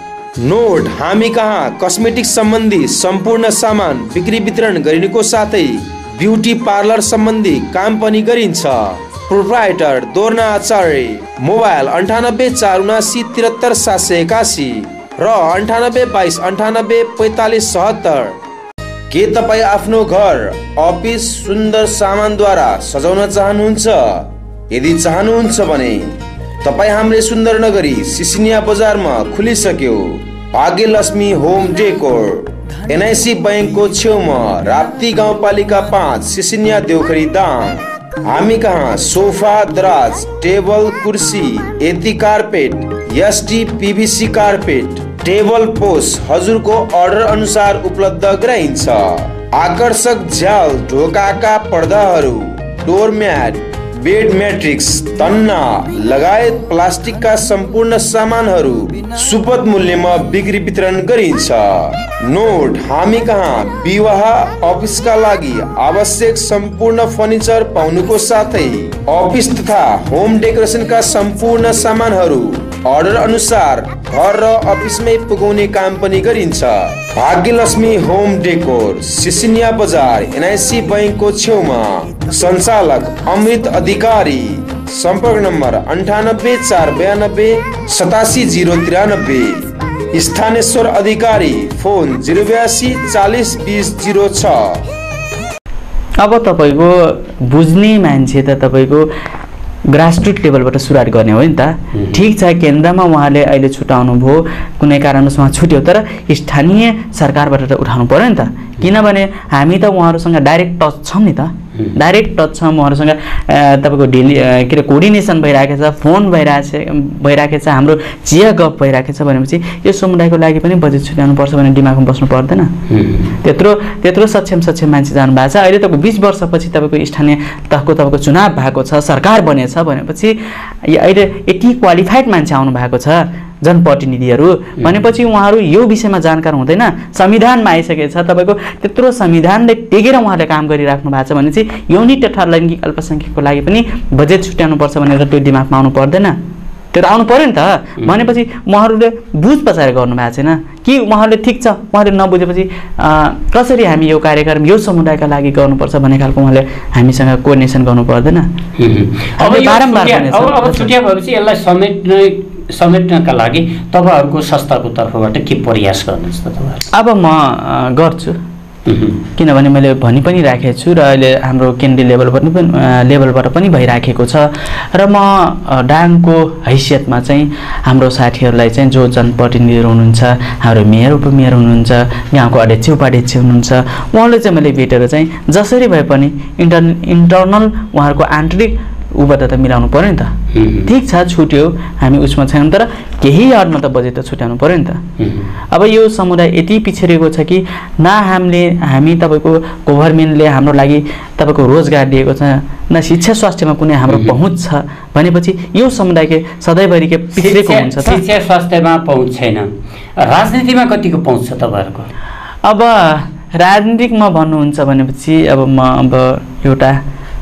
नोट, हामी कहाँ कस्मेटिक सम्बन्धी सम्पूर्ण सामान बिक्री वितरण गरिनुको साथै ब्युटी पार्लर सम्बन्धी काम पनि गरिन्छ। प्रोप्राइटर दोर्ना आचार्य, मोबाइल अन्ठानब्बे चार उनासी त्रिहत्तर सात सय एकासी र अन्ठानब्बे बाइस अन्ठानब्बे पैँतालिस सहत्तर। के तपाईँ आफ्नो घर, अफिस सुन्दर सामानद्वारा सजाउन चाहनुहुन्छ? यदि चाहनुहुन्छ भने तपाईँ हाम्रै सुन्दर नगरी सिसिनिया बजारमा खुलिसक्यो। भाग्यलक्ष्मी होम डेकोर एनआईसी बैंकको छेउमा राप्ती गाउँपालिका पाँच सिसिनिया देउखरी दाङ। हामी कहाँ सोफा, दराज, टेबल, कुर्सी, एती carpet, ST PVC carpet, table post हजुरको अर्डर अनुसार उपलब्ध गराइन्छ। आकर्षक झ्याल ढोकाका पर्दाहरू, डोरम्याट, बेड मैट्रिक्स, तन्ना लगायत प्लास्टिकका सम्पूर्ण सामानहरू सुपथ मूल्यमा बिक्री वितरण गरिन्छ। नोट, हामी कहाँ विवाह अफिसका लागि आवश्यक सम्पूर्ण फर्निचर पाउनुको साथै अफिस तथा होम डेकोरेसनका सम्पूर्ण सामानहरू अर्डर अनुसार घर र अफिसमै पुगाउने काम पनि गरिन्छ। भाग्यलक्ष्मी होम डेकोर, सिसिनिया बजार, एनआईसी बैंकको छेउमा। सञ्चालक अमृत अधिकारी। सम्पर्क नम्बर अन्ठानब्बे चार बयानब्बे सतासी जिरो तिरानब्बे। स्थानेश्वर अधिकारी, फोन जिरो बयासी चालिस बिस जिरो छ। अब तपाईँको बुझ्ने मान्छे त तपाईँको ग्रासरुट लेभलबाट सुरुवात गर्ने हो नि त। ठिक छ, केन्द्रमा उहाँले अहिले छुटाउनु भयो, कुनै कारणवश उहाँ छुट्यो, तर स्थानीय सरकारबाट त उठाउनु पर्यो नि त। किनभने हामी त उहाँहरूसँग डाइरेक्ट टच छौँ नि त, डाइरेक्ट टच छौँ उहाँहरूसँग। तपाईँको डेली के अरे कोअर्डिनेसन भइरहेको छ, फोन भइरहेछ भइरहेको छ, हाम्रो चिया गफ भइरहेको छ भनेपछि यो समुदायको लागि पनि बजेट छुट्याउनु पर्छ भने दिमागमा बस्नु पर्दैन। त्यत्रो त्यत्रो सक्षम सक्षम मान्छे जानु भएको छ। अहिले तपाईँको बिस वर्षपछि तपाईँको स्थानीय तहको तपाईँको चुनाव भएको छ, सरकार बनेछ भनेपछि अहिले यति क्वालिफाइड मान्छे आउनु भएको छ जनप्रतिनिधिहरू भनेपछि उहाँहरू यो विषयमा जानकार हुँदैन। संविधानमा आइसकेको छ, तपाईँको त्यत्रो संविधानले टेकेर उहाँले काम गरिराख्नु भएको छ भने चाहिँ यौनिक तथा लैङ्गिक अल्पसङ्ख्यकको लागि पनि बजेट छुट्याउनुपर्छ भनेर त्यो दिमागमा आउनु पर्दैन। त्यो त आउनु पर्यो नि त। भनेपछि उहाँहरूले बुझ पछाएर गर्नु भएको छैन कि उहाँहरूले ठिक छ, उहाँले नबुझेपछि कसरी हामी यो कार्यक्रम यो समुदायका लागि गर्नुपर्छ भन्ने खालको उहाँले हामीसँग कोअर्डिनेसन गर्नु पर्दैन। अब बारम्बार अब छुट्या भएपछि यसलाई समेट्ने समेट्नका लागि तपाईँहरूको संस्थाको तर्फबाट के प्रयास गर्नुहुन्छ त तपाईँहरू? अब म गर्छु, किनभने मैले भनि पनि राखेको छु र अहिले हाम्रो केन्द्रीय लेभलबाट पनि लेभलबाट पनि भइराखेको छ। र म डाङको हैसियतमा चाहिँ हाम्रो साथीहरूलाई चाहिँ जो जनप्रतिनिधिहरू हुनुहुन्छ, हाम्रो मेयर उपमेयर हुनुहुन्छ, गाउँको अध्यक्ष उपाध्यक्ष हुनुहुन्छ, उहाँले चाहिँ मैले भेटेर चाहिँ जसरी भए पनि इन्टर इन्टर्नल उहाँहरूको आन्तरिक उबाट त मिलाउनु पर्यो नि त। ठिक छ, छुट्यो, हामी उसमा छैनौँ, तर केही हदमा त बजेट त छुट्याउनु पर्यो नि त। अब यो समुदाय यति पिछडिएको छ कि न हामीले हामी तपाईँको गभर्मेन्टले हाम्रो लागि तपाईँको रोजगार दिएको छ, न शिक्षा स्वास्थ्यमा कुनै हाम्रो पहुँच छ भनेपछि यो समुदायले सधैँभरि के पिछडिएको हुन्छ त। शिक्षा स्वास्थ्यमा पहुँच छैन, राजनीतिमा कतिको पहुँच छ तपाईँहरूको? अब राजनीतिकमा भन्नुहुन्छ भनेपछि अब म अब एउटा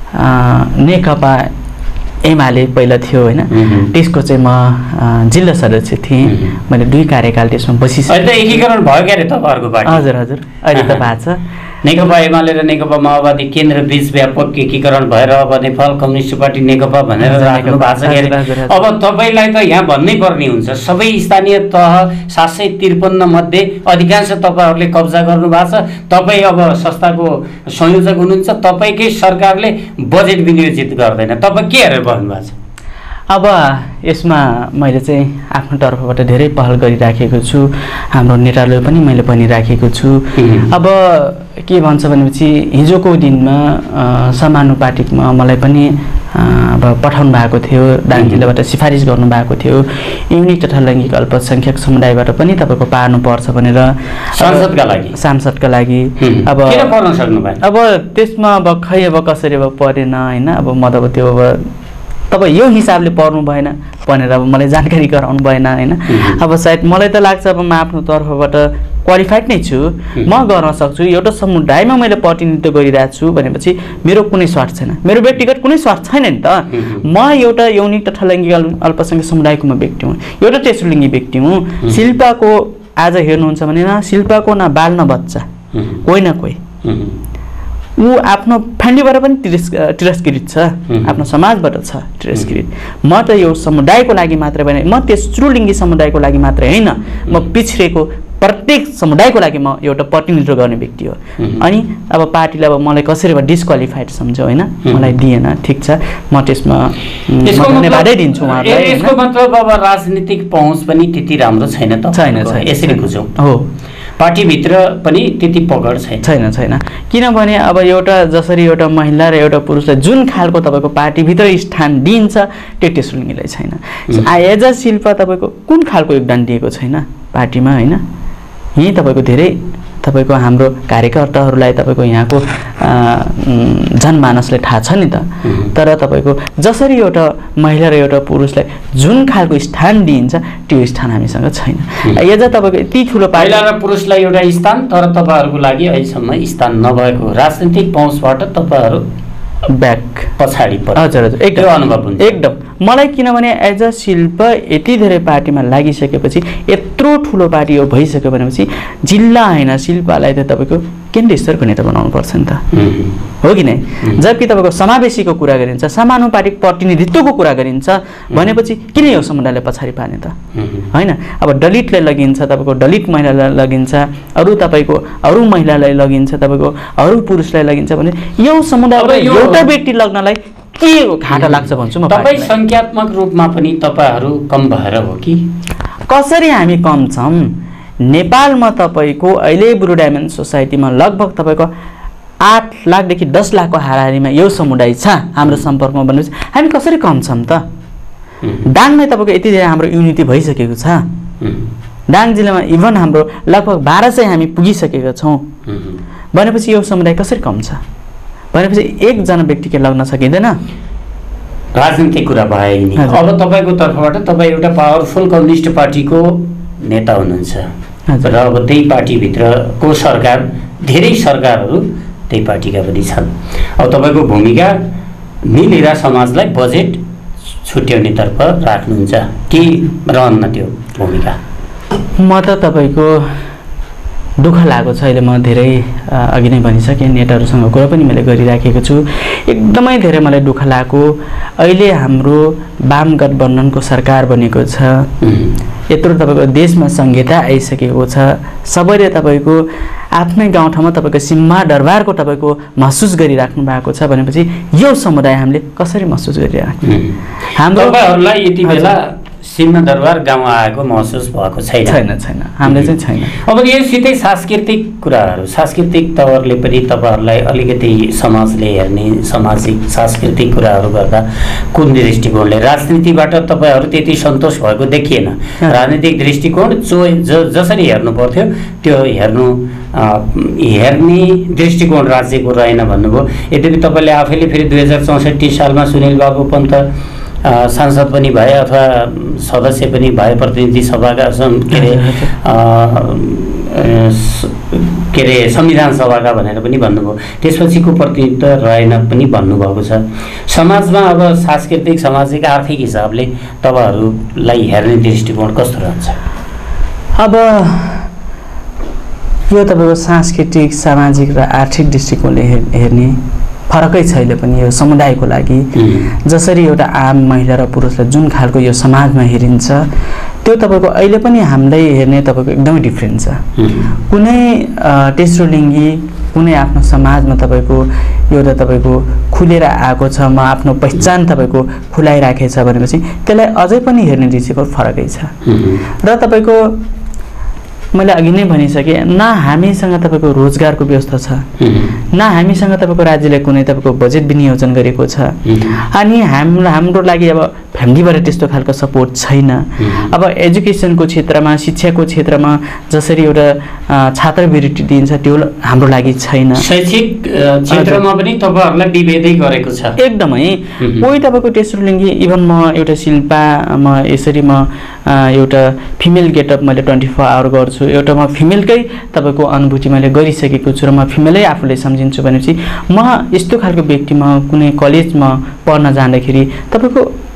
नेकपा एमाले पहिला थियो होइन, त्यसको चाहिँ म जिल्ला सदस्य थिएँ। मैले दुई कार्यकाल त्यसमा बसिसकेँ। एकीकरण भयो क्या अरे तपाईँहरूको पार्टी? हजुर हजुर, अहिले त भएको छ। नेकपा एमाले र नेकपा माओवादी केन्द्र बीच व्यापक एकीकरण भएर अब नेपाल कम्युनिस्ट पार्टी नेकपा भनेर राख्नु भएको छ के अरे। अब तपाईँलाई त यहाँ भन्नै पर्ने हुन्छ, सबै स्थानीय तह सात सय त्रिपन्न मध्ये अधिकांश तपाईँहरूले कब्जा गर्नु भएको छ। तपाईँ अब संस्थाको संयोजक हुनुहुन्छ, तपाईँकै सरकारले बजेट विनियोजित गर्दैन, तपाईँ के हेरेर बस्नु भएको छ? अब यसमा मैले चाहिँ आफ्नो तर्फबाट धेरै पहल गरिराखेको छु, हाम्रो नेताहरूले पनि मैले भनिराखेको छु। अब के भन्छ भनेपछि हिजोको दिनमा समानुपातिकमा मलाई पनि अब पठाउनु भएको थियो, दाङ जिल्लाबाट सिफारिस गर्नुभएको थियो यौनिक तथा लैङ्गिक अल्पसङ्ख्यक समुदायबाट पनि तपाईँको पार्नुपर्छ भनेर सांसदका लागि सांसदका लागि। अब किन पर्न सक्नु भयो? अब त्यसमा अब खै अब कसरी अब परेन होइन, अब म त अब त्यो अब तपाईँ यो हिसाबले पर्नु भएन भनेर अब मलाई जानकारी गराउनु भएन होइन। अब सायद मलाई त लाग्छ अब म आफ्नो तर्फबाट क्वालिफाइड नै छु, म गर्न सक्छु। एउटा समुदायमा मैले प्रतिनिधित्व गरिरहेको छु भनेपछि मेरो कुनै स्वार्थ छैन, मेरो व्यक्तिगत कुनै स्वार्थ छैन नि त। म एउटा यौनिक तथा लैङ्गिक अल्पसङ्ख्यक समुदायको म व्यक्ति हुँ, एउटा तेस्रोलिङ्गी व्यक्ति हुँ। शिल्पाको आज हेर्नुहुन्छ भने न शिल्पाको न बाल न बच्चा, कोही न कोही ऊ आफ्नो फ्यामिलीबाट पनि तिरस् तिरस्कृत छ, आफ्नो समाजबाट छ तिरस्कृत। म त यो समुदायको लागि मात्र भने, म तेस्रो लिङ्गी समुदायको लागि मात्रै होइन, म पिछडेको प्रत्येक समुदायको लागि म एउटा प्रतिनिधित्व गर्ने व्यक्ति हो। अनि अब पार्टीले अब मलाई कसरी डिस्क्वालिफाइड सम्झ्यो होइन, मलाई दिएन, ठिक छ, म त्यसमा धन्यवादै दिन्छु उहाँहरूलाई। यसको मतलब अब राजनीतिक पहुँच पनि त्यति राम्रो छैन त? छैन छैन, यसरी बुझौँ। हो, पार्टीभित्र पनि त्यति पकड छैन। छैन छैन किनभने अब एउटा जसरी एउटा महिला र एउटा पुरुषलाई जुन खालको तपाईँको पार्टीभित्र स्थान दिइन्छ त्यो टेसुलिङीलाई छैन। एज अ शिल्पा तपाईँको कुन खालको योगदान दिएको छैन पार्टीमा होइन? यहीँ तपाईँको धेरै तपाईँको हाम्रो कार्यकर्ताहरूलाई तपाईँको यहाँको जनमानसलाई थाहा छ नि त। तर तपाईँको जसरी एउटा महिला र एउटा पुरुषलाई जुन खालको स्थान दिइन्छ त्यो स्थान हामीसँग छैन। एज अ तपाईँको यति ठुलो पार्टी महिला र पुरुषलाई एउटा स्थान, तर तपाईँहरूको लागि अहिलेसम्म स्थान नभएको राजनीतिक पहुँचबाट तपाईँहरू ब्याक पछाडि पर्छ। हजुर हजुर एकदम अनुभव हुन्छ एकदम। मलाई किनभने एज अ शिल्प यति धेरै पार्टीमा लागिसकेपछि, यत्रो ठुलो पार्टी हो भइसक्यो भनेपछि जिल्ला होइन शिल्पलाई त तपाईँको केन्द्रीय स्तरको नेता बनाउनु पर्छ नि त, हो कि नै? जबकि तपाईँको समावेशीको कुरा गरिन्छ, समानुपातिक प्रतिनिधित्वको कुरा गरिन्छ भनेपछि किन यो समुदायलाई पछाडि पार्ने त होइन? अब दलितलाई लगिन्छ, तपाईँको दलित महिलालाई लगिन्छ, अरू तपाईँको अरू महिलालाई लगिन्छ, तपाईँको अरू पुरुषलाई लगिन्छ भने यो समुदायलाई एउटा व्यक्ति लग्नलाई के घाटा लाग्छ भन्छु म। तपाईँ सङ्ख्यात्मक रूपमा पनि तपाईँहरू कम भएर हो कि? कसरी हामी कम छौँ? नेपालमा तपाईँको अहिले ब्लू डायमन्ड सोसाइटीमा लगभग तपाईँको आठ लाखदेखि दस लाखको हाराहारीमा यो समुदाय छ हाम्रो सम्पर्कमा भनेपछि हामी कसरी कम छौँ त? दाङमै तपाईँको यति धेरै हाम्रो युनिटी भइसकेको छ। दाङ जिल्लामा इभन हाम्रो लगभग बाह्र सय हामी पुगिसकेका छौँ भनेपछि यो समुदाय कसरी कम छ भनेपछि एकजना व्यक्तिले लग्न सकिँदैन। राजनीतिक कुरा भयो नि। अब तपाईँको तर्फबाट तपाईँ एउटा पावरफुल कम्युनिस्ट पार्टीको नेता हुनुहुन्छ र अब त्यही पार्टीभित्रको सरकार, धेरै सरकारहरू त्यही पार्टीका पनि छन्। अब तपाईँको भूमिका निलिरा समाजलाई बजेट छुट्याउनेतर्फ राख्नुहुन्छ कि रहन्न त्यो भूमिका? म त तपाईँको दुःख लागेको छ। अहिले म धेरै अघि नै भनिसकेँ, नेताहरूसँग कुरा पनि मैले गरिराखेको छु। एकदमै धेरै मलाई दुःख लागेको, अहिले हाम्रो वाम गठबन्धनको सरकार बनेको छ, यत्रो तपाईँको देशमा संहिता आइसकेको छ, सबैले तपाईँको आफ्नै गाउँठाउँमा तपाईँको सिम्मा दरबारको तपाईँको महसुस गरिराख्नु भएको छ भनेपछि यो समुदाय हामीले कसरी महसुस गरिराख्ने? हाम्रो तपाईँहरूलाई यति बेला सिम्मा दरबार गाउँ आएको महसुस भएको छैन? छैन छैन, हामीले चाहिँ छैन। अब योसितै सांस्कृतिक कुराहरू, सांस्कृतिक तवरले पनि तपाईँहरूलाई अलिकति समाजले हेर्ने सामाजिक सांस्कृतिक कुराहरू गर्दा कुन दृष्टिकोणले? राजनीतिबाट तपाईँहरू त्यति सन्तोष भएको देखिएन। राजनीतिक दृष्टिकोण जो जसरी हेर्नु पर्थ्यो त्यो हेर्नु हेर्ने दृष्टिकोण राज्यको रहेन भन्नुभयो। यद्यपि तपाईँले आफैले फेरि दुई हजार चौसठी सालमा सुनिल बाबु पन्त सांसद पनि भए अथवा सदस्य पनि भए प्रतिनिधि सभाका के अरे के अरे संविधान सभाका भनेर पनि भन्नुभयो। त्यसपछिको प्रतिनिधित्व रहेन पनि भन्नुभएको छ। समाजमा अब सांस्कृतिक सामाजिक आर्थिक हिसाबले तपाईँहरूलाई हेर्ने दृष्टिकोण कस्तो रहन्छ? अब यो तपाईँको सांस्कृतिक सामाजिक र आर्थिक दृष्टिकोणले हेर्ने फरकै छैन पनि यो समुदायको लागि। जसरी एउटा आम महिला र पुरुषलाई जुन खालको यो समाजमा हेरिन्छ त्यो तपाईँको अहिले पनि हामीलाई हेर्ने तपाईँको एकदमै डिफ्रेन्ट छ। कुनै तेस्रो लिङ्गी कुनै आफ्नो समाजमा तपाईँको एउटा तपाईँको खुलेर आएको छ, म आफ्नो पहिचान तपाईँको खुलाइराखेको छ भनेपछि त्यसलाई अझै पनि हेर्ने दृष्टिकोण फरकै छ। र तपाईँको मैले अघि नै भनिसकेँ, न हामीसँग तपाईँको रोजगारको व्यवस्था छ, न हामीसँग तपाईँको राज्यले कुनै तपाईँको बजेट विनियोजन गरेको छ, अनि हाम्रो हाम्रो लागि अब फ्यामिलीबाट त्यस्तो खालको सपोर्ट छैन। अब एजुकेसनको क्षेत्रमा, शिक्षाको क्षेत्रमा जसरी एउटा छात्रवृत्ति दिइन्छ त्यो हाम्रो लागि छैन। शैक्षिक क्षेत्रमा पनि तपाईँहरूलाई विभेदै गरेको छ एकदमै। कोही तपाईँको तेस्रो लिङ्गी, इभन म एउटा शिल्पा, म यसरी म एउटा फिमेल गेटअप मैले ट्वेन्टी फोर आवर गर्छु, एउटा म फिमेलकै तपाईँको अनुभूति मैले गरिसकेको छु र म फिमेलै आफूले सम्झिन्छु भनेपछि म यस्तो खालको व्यक्तिमा कुनै कलेजमा पढ्न जाँदाखेरि तपाईँको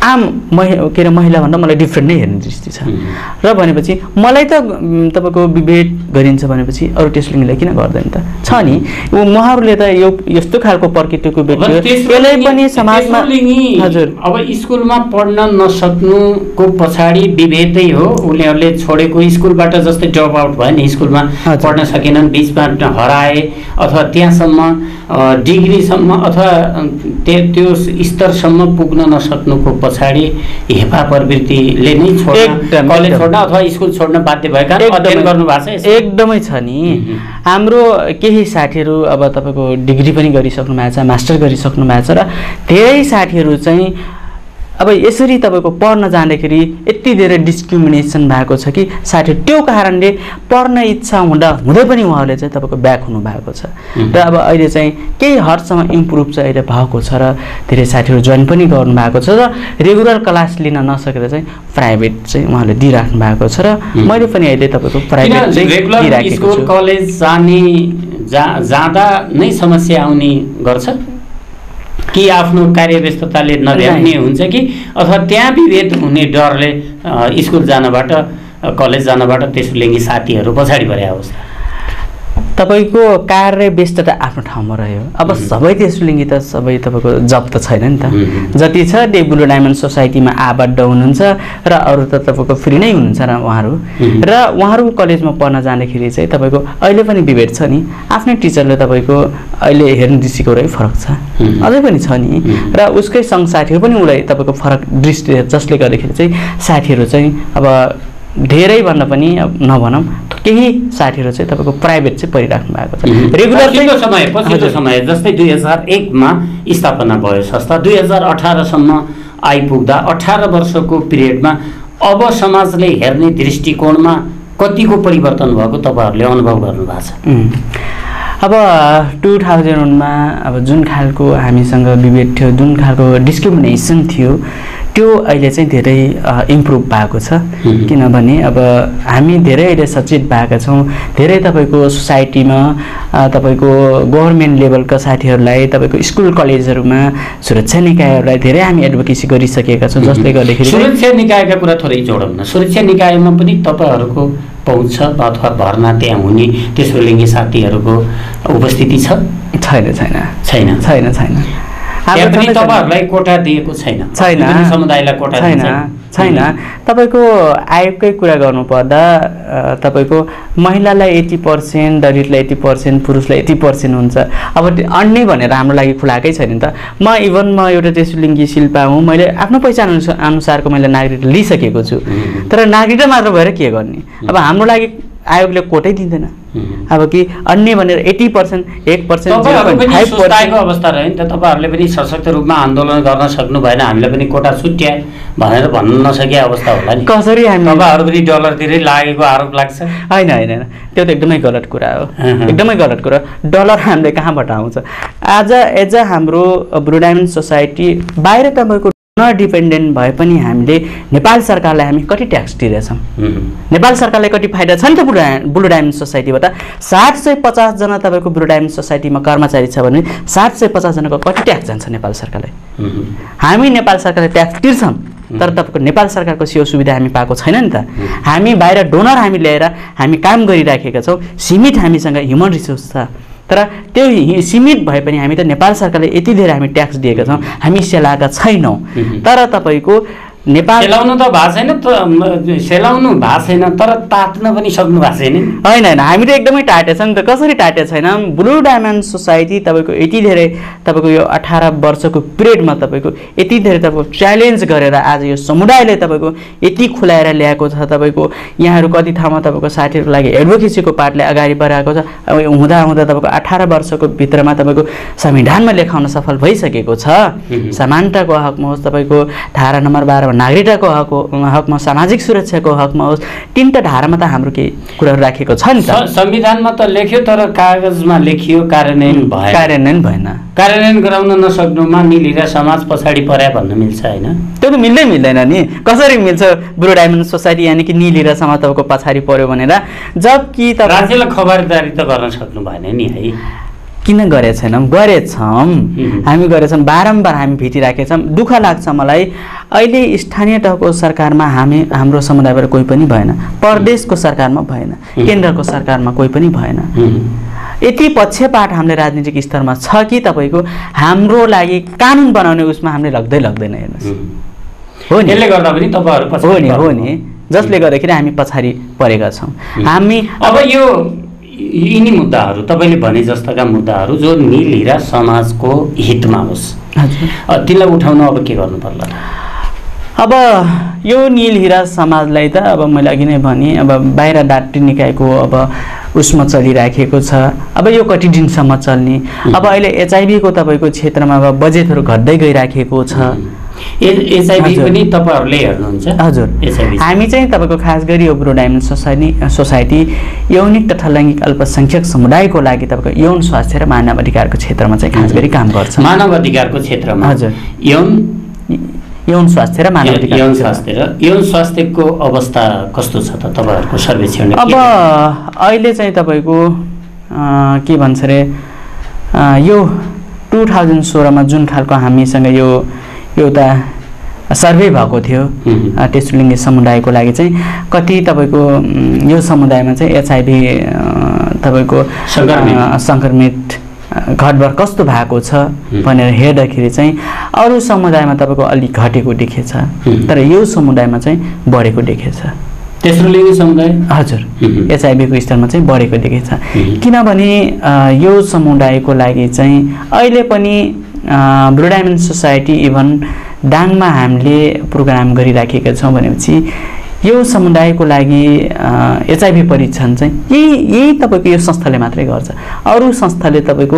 आम महि के अरे महिलाभन्दा मलाई डिफ्रेन्ट नै हेर्ने दृष्टि छ र भनेपछि मलाई त तपाईँको विभेद गरिन्छ भनेपछि अरू टेस्लिङलाई किन गर्दैन त छ नि उहाँहरूले त यो यस्तो खालको पर्किटेको व्यक्ति त्यसलाई पनि समाजमा हजुर अब स्कुलमा पढ्न नसक्नुको पछाडि विभेदै हो उनीहरूले छोडेको स्कुलबाट जस्तै ड्रप आउट भयो नि स्कुलमा पढ्न सकेनन् बिचमा हराए अथवा त्यहाँसम्म डिग्रीसम्म अथवा त्यो स्तरसम्म पुग्न नसक्नुको पछाडि हेपा प्रवृत्तिले नै छोड्न कलेज छोड्न अथवा स्कुल छोड्न बाध्य भएका अध्ययन गर्नु भएको छ एकदमै छ नि हाम्रो केही साथीहरू अब तपाईँको डिग्री पनि गरिसक्नु भएको छ मास्टर गरिसक्नु भएको छ र धेरै साथीहरू चाहिँ अब यसरी तपाईँको पढ्न जाँदाखेरि यति धेरै डिस्क्रिमिनेसन भएको छ कि साथी त्यो कारणले पढ्न इच्छा हुँदा हुँदै पनि उहाँहरूले चाहिँ तपाईँको ब्याक हुनु भएको छ र अब अहिले चाहिँ केही हदसम्म इम्प्रुभ चाहिँ अहिले भएको छ र धेरै साथीहरू जोइन पनि गर्नु भएको छ र रेगुलर क्लास लिन नसकेर चाहिँ प्राइभेट चाहिँ उहाँले दिइराख्नु भएको छ र मैले पनि अहिले तपाईँको प्राइभेट चाहिँ दिइराखेको छु कलेज जाने जाँदा नै समस्या आउने गर्छ कि आफ्नो कार्यव्यस्तताले नभ्याउने हुन्छ कि अथवा त्यहाँ विभेद हुने डरले स्कुल जानबाट कलेज जानबाट त्यसो लिङ्गी साथीहरू पछाडि परे अवस्था तपाईँको कार्य व्यस्तता आफ्नो ठाउँमा रह्यो अब सबै त्यसलिङ्गी त सबै तपाईँको जब त छैन नि त जति छ त्यो ब्लु डायमन्ड सोसाइटीमा आबद्ध हुनुहुन्छ र अरू त तपाईँको फ्री नै हुनुहुन्छ र उहाँहरू र उहाँहरू कलेजमा पढ्न जाँदाखेरि चाहिँ तपाईँको अहिले पनि विभेद छ नि आफ्नै टिचरले तपाईँको अहिले हेर्ने दृष्टिकोणै फरक छ अझै पनि छ नि र उसकै सँग साथीहरू पनि उसलाई तपाईँको फरक दृष्टि जसले गर्दाखेरि चाहिँ साथीहरू चाहिँ अब धेरै भन्दा पनि नभनौँ केही साथीहरू चाहिँ तपाईँको प्राइभेट चाहिँ पढिराख्नु भएको छ रेगुलर पछिल्लो समय पछिल्लो समय जस्तै दुई हजार एकमा स्थापना भयो संस्था दुई हजार अठारसम्म आइपुग्दा अठार वर्षको पिरियडमा अब समाजले हेर्ने दृष्टिकोणमा कतिको परिवर्तन भएको तपाईँहरूले अनुभव गर्नु भएको छ अब टु थाउजन्ड वानमा अब जुन खालको हामीसँग विभेद थियो जुन खालको डिस्क्रिमिनेसन थियो त्यो अहिले चाहिँ धेरै इम्प्रुभ भएको छ किनभने अब हामी धेरै अहिले सचेत भएका छौँ धेरै तपाईँको सोसाइटीमा तपाईँको गभर्मेन्ट लेभलका साथीहरूलाई तपाईँको स्कुल कलेजहरूमा सुरक्षा निकायहरूलाई धेरै हामी एडभोकेसी गरिसकेका छौँ जसले गर्दाखेरि सुरक्षा निकायका कुरा थोरै जोडौँ न सुरक्षा निकायमा पनि तपाईँहरूको पहुँच अथवा भर्ना त्यहाँ हुने तेस्रो लिङ्गी साथीहरूको उपस्थिति छ छैन छैन छैन छैन छैन त्यहाँ पनि तपाईँहरूलाई कोटा दिएको छैन छैन समुदायलाई कोटा छैन छैन तपाईँको आयोगकै कुरा गर्नुपर्दा तपाईँको महिलालाई एट्टी पर्सेन्ट दलितलाई एट्टी पर्सेन्ट पुरुषलाई एट्टी पर्सेन्ट हुन्छ अब अन्य भनेर हाम्रो लागि खुलाएकै छैन नि त म इभन म एउटा तेस्रोलिङ्गी शिल्पा हुँ मैले आफ्नो पहिचान अनुसारको मैले नागरिकता लिइसकेको छु तर नागरिकता मात्र भएर के गर्ने अब हाम्रो लागि आयोगले कोटै दिँदैन अब कि अन्य भनेर एट्टी पर्सेन्ट एक पर्सेन्ट अवस्था रह्यो नि त तपाईँहरूले पनि सशक्त रूपमा आन्दोलन गर्न सक्नु भएन हामीले पनि कोटा छुट्या भनेर भन्न नसके अवस्था होला नि कसरी हामी तपाईँहरू पनि डलरतिरै लागेको आरोप लाग्छ होइन होइन त्यो त एकदमै गलत कुरा हो एकदमै गलत कुरा डलर हामीले कहाँबाट आउँछ आज एज अ हाम्रो ब्लु डायमन्ड सोसाइटी बाहिर तपाईँको नडिपेन्डेन्ट भए पनि हामीले नेपाल सरकारलाई हामी कति ट्याक्स तिरेछौँ नेपाल सरकारलाई कति फाइदा छ नि त ब्लु डायमन्ड सोसाइटीबाट सात सय पचासजना तपाईँको ब्लु डायमन्ड सोसाइटीमा कर्मचारी छ भने सात सय पचासजनाको कति ट्याक्स जान्छ नेपाल सरकारलाई हामी नेपाल सरकारलाई ट्याक्स तिर्छौँ तर तपाईँको नेपाल सरकारको सेवा सुविधा हामी पाएको छैन नि त हामी बाहिर डोनर हामी ल्याएर हामी काम गरिराखेका छौँ सीमित हामीसँग ह्युमन रिसोर्स छ तर त्यो सीमित भए पनि हामी त नेपाल सरकारले यति धेरै हामी ट्याक्स दिएका छौँ हामी सेलाएका छैनौँ तर तपाईँको नेपाल सेलाउनु त भएको छैन त सेलाउनु भएको छैन तर तात्न पनि सक्नु भएको छैन होइन होइन हामी त एकदमै टाटे छ नि त कसरी टाटे छैन ब्लु डायमन्ड सोसाइटी तपाईँको यति धेरै तपाईँको यो अठार वर्षको पिरियडमा तपाईँको यति धेरै तपाईँको च्यालेन्ज गरेर आज यो समुदायले तपाईँको यति खुलाएर ल्याएको छ तपाईँको यहाँहरू कति ठाउँमा तपाईँको साथीहरूको लागि एडभोकेसीको पार्टले अगाडि बढाएको छ अब हुँदा हुँदा तपाईँको अठार वर्षको भित्रमा तपाईँको संविधानमा लेखाउन सफल भइसकेको छ समानताको हकमा होस् तपाईँको धारा नम्बर बाह्र नागरिकताको हकको हकमा सामाजिक सुरक्षाको हकमा होस् तीनटा धारामा त हाम्रो केही कुराहरू राखेको छ नि त संविधानमा त लेख्यो तर कागजमा लेखियो कार्यान्वयन भएन कार्यान्वयन भएन कार्यान्वयन गराउन नसक्नुमा निलिरा समाज पछाडि पर्या भन्न मिल्छ होइन त्यो त मिल्दै मिल्दैन नि कसरी मिल्छ ब्लु डायमन्ड सोसाइटी यानि कि निलिरा समाज तपाईँको पछाडि पर्यो भनेर जबकि राज्यलाई खबरदारी त गर्न सक्नु भएन नि है किन गरेछौँ गरेछौँ हामी गरेछौँ बारम्बार हामी भेटिराखेका छौँ। दुःख लाग्छ मलाई अहिले स्थानीय तहको सरकारमा हामी हाम्रो समुदायबाट कोही पनि भएन, प्रदेशको सरकारमा भएन, केन्द्रको सरकारमा कोही पनि भएन। यति पक्षपात हामीले राजनीतिक स्तरमा छ कि तपाईँको हाम्रो लागि कानुन बनाउने उसमा हामीले लाग्दै लाग्दैन। हेर्नुहोस् हो नि, यसले गर्दा पनि तपाईँहरू हो नि हो नि जसले गर्दाखेरि हामी पछाडि परेका छौँ। हामी अब यो यिनी मुद्दाहरू तपाईँले भने जस्ताका मुद्दाहरू जो नील हिरा समाजको हितमा होस् तिनलाई उठाउन अब के गर्नु पर्ला? अब यो नील हिरा समाजलाई त अब मैले अघि नै भने अब बाहिर डाटी निकायको अब उसमा चलिराखेको छ। अब यो कति दिनसम्म चल्ने? अब अहिले एचआइभीको तपाईँको क्षेत्रमा अब बजेटहरू घट्दै गइराखेको छ। एचआइभी पनि तपाईँहरूले हेर्नुहुन्छ? हजुर, हामी चाहिँ तपाईँको खास गरी यो ब्लू डायमन्ड सोसाइटी सोसाइटी यौनिक तथा लैङ्गिक अल्पसङ्ख्यक समुदायको लागि तपाईँको यौन स्वास्थ्य र मानव अधिकारको क्षेत्रमा चाहिँ खास गरी काम गर्छ। मानव अधिकारको क्षेत्रमा हजुर, यौन यौन स्वास्थ्य र मानव अधिकार यौन स्वास्थ्य र यौन स्वास्थ्यको अवस्था कस्तो छ त तपाईँहरूको सर्वेक्षण? अब अहिले चाहिँ तपाईँको के भन्छ अरे यो टु थाउजन्ड सोह्रमा जुन खालको हामीसँग यो एउटा सर्वे भएको थियो तेस्रोलिङ्गी समुदायको लागि चाहिँ कति तपाईँको यो समुदायमा चाहिँ एचआइभी तपाईँको सङ्क्रमित घटबड कस्तो भएको छ भनेर हेर्दाखेरि चाहिँ अरू समुदायमा तपाईँको अलिक घटेको देखेछ, तर यो समुदायमा चाहिँ बढेको देखेछ। तेस्रोलिङ्गी समुदाय हजुर एचआइभीको स्तरमा चाहिँ बढेको देखेछ। किनभने यो समुदायको लागि चाहिँ अहिले पनि ब्लू डायमन्ड सोसाइटी इभन दाङमा हामीले प्रोग्राम गरिराखेका छौँ भनेपछि यो समुदायको लागि एचआइभी परीक्षण चाहिँ यही यही तपाईँको यो संस्थाले मात्रै गर्छ। अरू संस्थाले तपाईँको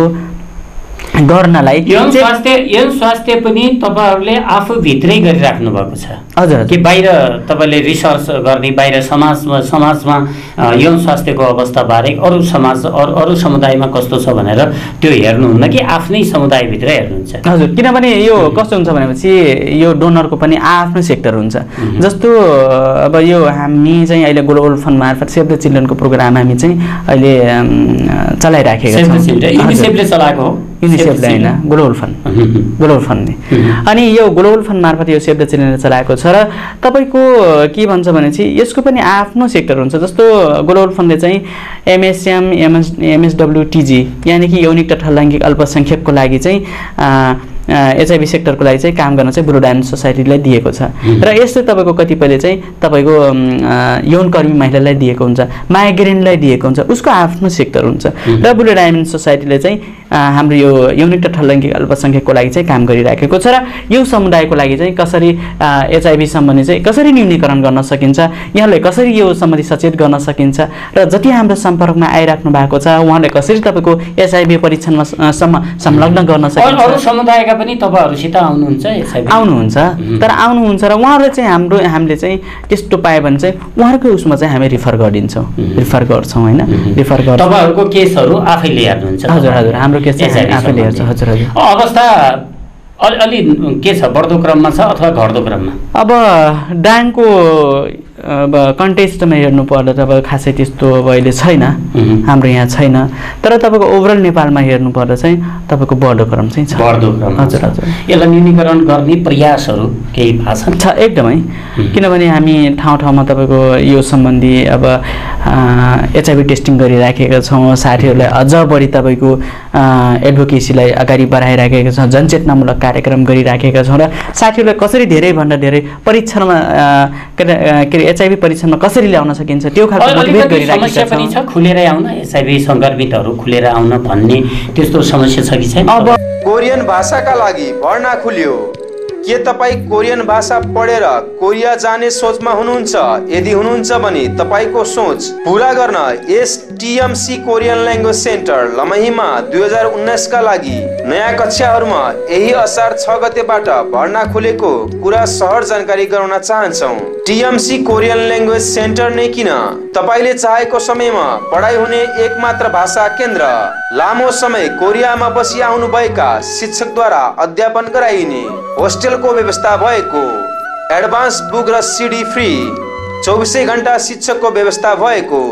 गर्नलाई यौन स्वास्थ्य यौन स्वास्थ्य पनि तपाईँहरूले आफूभित्रै गरिराख्नु भएको छ? हजुर, कि बाहिर तपाईँले रिसर्च गर्ने बाहिर समाजमा समाजमा यौन स्वास्थ्यको अवस्था बारे अरू समाज अरू अरू समुदायमा कस्तो छ भनेर त्यो हेर्नुहुन्न कि आफ्नै समुदायभित्रै हेर्नुहुन्छ? हजुर, किनभने यो कस्तो हुन्छ भनेपछि यो डोनरको पनि आफ्नो सेक्टर हुन्छ। जस्तो अब यो हामी चाहिँ अहिले ग्लोबल फन्ड मार्फत सेभ द चिल्ड्रेनको प्रोग्राम हामी चाहिँ अहिले चलाइराखेका छौँ। युनिसेफले चलाएको हो? युनिसेफले होइन, ग्लोबल फन्ड ग्लोबल फन्डले। अनि यो ग्लोबल फन्ड मार्फत यो सेभ द चिल्ड्रेनले चलाएको छ र तपाईँको के भन्छ भनेपछि यसको पनि आफ्नो सेक्टर हुन्छ। जस्तो ग्लोबल फन्डले चाहिँ एमएसएम एमएस एमएसडब्ल्युटिजी यानि कि यौनिक तथा लैङ्गिक अल्पसङ्ख्यकको लागि चाहिँ एचआइभी सेक्टरको लागि चाहिँ काम गर्न चाहिँ ब्लू डायमन्ड सोसाइटीलाई दिएको छ। र यस्तो तपाईँको कतिपयले चाहिँ तपाईँको यौनकर्मी महिलालाई दिएको हुन्छ, माइग्रेनलाई दिएको हुन्छ, उसको आफ्नो सेक्टर हुन्छ। र ब्लू डायमन्ड सोसाइटीले चाहिँ हाम्रो यो यौनिक तथा लैङ्गिक अल्पसङ्ख्यकको लागि चाहिँ काम गरिराखेको छ। र यो समुदायको लागि चाहिँ कसरी एचआइभी सम्बन्धी चाहिँ कसरी न्यूनीकरण गर्न सकिन्छ, यहाँलाई कसरी यो सम्बन्धी सचेत गर्न सकिन्छ र जति हाम्रो सम्पर्कमा आइराख्नु भएको छ उहाँले कसरी तपाईँको एचआइभी परीक्षणमा सम्म संलग्न गर्न सकिन्छ। अरू समुदायका पनि तपाईँहरूसित आउनुहुन्छ? आउनुहुन्छ, तर आउनुहुन्छ र उहाँहरूले चाहिँ हाम्रो हामीले चाहिँ त्यस्तो पायो भने चाहिँ उहाँहरूकै उसमा चाहिँ हामी रिफर गरिदिन्छौँ रिफर गर्छौँ होइन, रिफर गर्छौँ। तपाईँहरूको केसहरू आफैले हेर्नुहुन्छ? हजुर हजुर, हाम्रो केस चाहिँ आफैले हेर्छ। हजुर हजुर, अवस्था अलि अलि के छ, बढ्दो क्रममा छ अथवा घट्दो क्रममा? अब डाङको अब कन्टेस्टमा हेर्नु पर्दा त अब खासै त्यस्तो अब अहिले छैन, हाम्रो यहाँ छैन। तर तपाईँको ओभरअल नेपालमा हेर्नु पर्दा चाहिँ तपाईँको बढ्दो क्रम चाहिँ छ। बढ्दो क्रम, हजुर हजुर। यसलाई न्यूनीकरण गर्ने प्रयासहरू केही भएको छ? एकदमै, किनभने हामी ठाउँ ठाउँमा तपाईँको यो सम्बन्धी अब एचआइभी टेस्टिङ गरिराखेका छौँ। साथीहरूलाई अझ बढी तपाईँको एडभोकेसीलाई अगाडि बढाइराखेका छौँ, जनचेतनामूलक कार्यक्रम गरिराखेका छौँ र साथीहरूलाई कसरी धेरैभन्दा धेरै परीक्षणमा के अरे एचआइभी परीक्षणमा कसरी ल्याउन सकिन्छ त्यो खालको मोटिभेट गरिराखेका पनि छ। खुलेर आउन एचआइभी सङ्क्रमितहरू खुलेर आउन भन्ने त्यस्तो समस्या छ कि छैन? अब कोरियन भाषाका लागि भर्ना खुल्यो। के तपाईँ कोरियन भाषा पढेर कोरिया जाने सोचमा हुनुहुन्छ? यदि हुनुहुन्छ भने तपाईँको सोच पूरा गर्न एसटिएमसी कोरियन ल्याङ्ग्वेज सेन्टर लमहीमा दुई हजार उन्नाइसका लागि नयाँ कक्षाहरूमा यही असार छ गतेबाट भर्ना खुलेको कुरा सहर जानकारी गराउन चाहन्छौँ। टिएमसी कोरियन ल्याङ्ग्वेज सेन्टर नै किन, तपाईँले चाहेको समयमा पढाइ हुने एक मात्र भाषा केन्द्र। लामो समय कोरियामा बसी आउनुभएका शिक्षकद्वारा अध्यापन गराइने, होस्टेलको व्यवस्था भएको, एडभान्स बुक र सिडी फ्री, चौबिसै घण्टा शिक्षकको व्यवस्था भएको,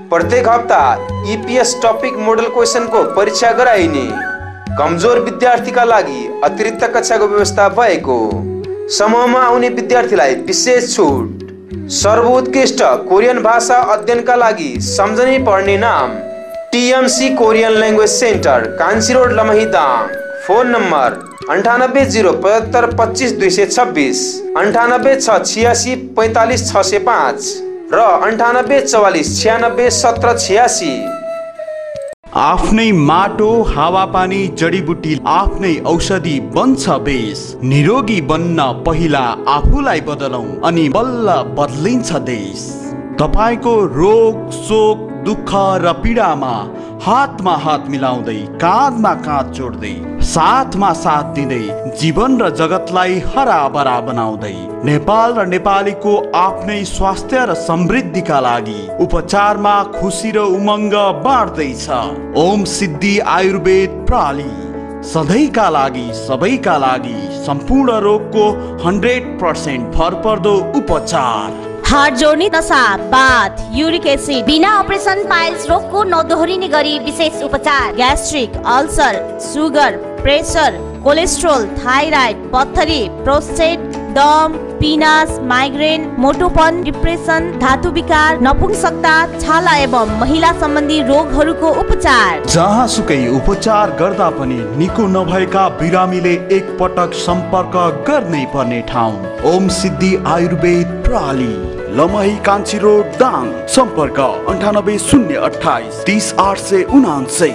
प्रत्येक हप्ता ईपीएस टपिक मोडल क्वेशनको परीक्षा गराइने। कमजोर विद्यार्थीका लागि अतिरिक्त कक्षाको व्यवस्था भएको। समूहमा आउने विद्यार्थीलाई विशेष छुट। सर्वोत्कृष्ट कोरियन भाषा अध्ययनका लागि सम्झनै पर्ने नाम TMC Korean language centre, Kanchhi road, Lamahidang. Phone number अन्ठानब्बे जिरो पचहत्तर पच्चिस दुई सय छब्बिस, अन्ठानब्बे छ छियासी पैँतालिस छ सय पाँच र अन्ठानब्बे चौवालिस छ्यानब्बे सत्र छ्यासी। आफ्नै माटो, हावापानी, जडीबुटी, आफ्नै औषधि बन्छ बेस। निरोगी बन्न पहिला आफूलाई बदलौं अनि बल्ल बदलिन्छ देश। तपाईको रोग, शोक, दुःख र पीडामा हातमा हात मिलाउँदै, काँधमा काँध जोड्दै, साथमा साथ दिँदै, जीवन र जगतलाई हराभरा बनाउँदै नेपाल र नेपालीको आफ्नै स्वास्थ्य र समृद्धिका लागि उपचारमा खुसी र उमङ्ग बाँड्दैछ। ओम सिद्धि आयुर्वेद प्रणाली, सधैँका लागि, सबैका लागि, सम्पूर्ण रोगको हन्ड्रेड पर्सेन्ट भरपर्दो उपचार। हाड जोड्ने दशा, बाथ, युरिक एसिड, बिना अपरेसन पाइल्स रोगको नदोहोरिने गरी विशेष उपचार। Gastric, ulcer, sugar, pressure, cholesterol, thyroid, पत्थरी, प्रोस्टेट, दम, पिनास, माइग्रेन, मोटोपन, डिप्रेसन, धातु विकार, नपुंसकता, छाला एवं महिला सम्बन्धी रोगहरूको उपचार। जहाँ सुकै उपचार गर्दा पनि निको नभएका बिरामीले एक पटक सम्पर्क गर्नै पर्ने ठाउँ ओम सिद्धि आयुर्वेद प्रणाली, लमही, कान्छी रोड, दाङ। सम्पर्क अन्ठानब्बे शून्य अठाइस तीस आठ सय उनान्सय।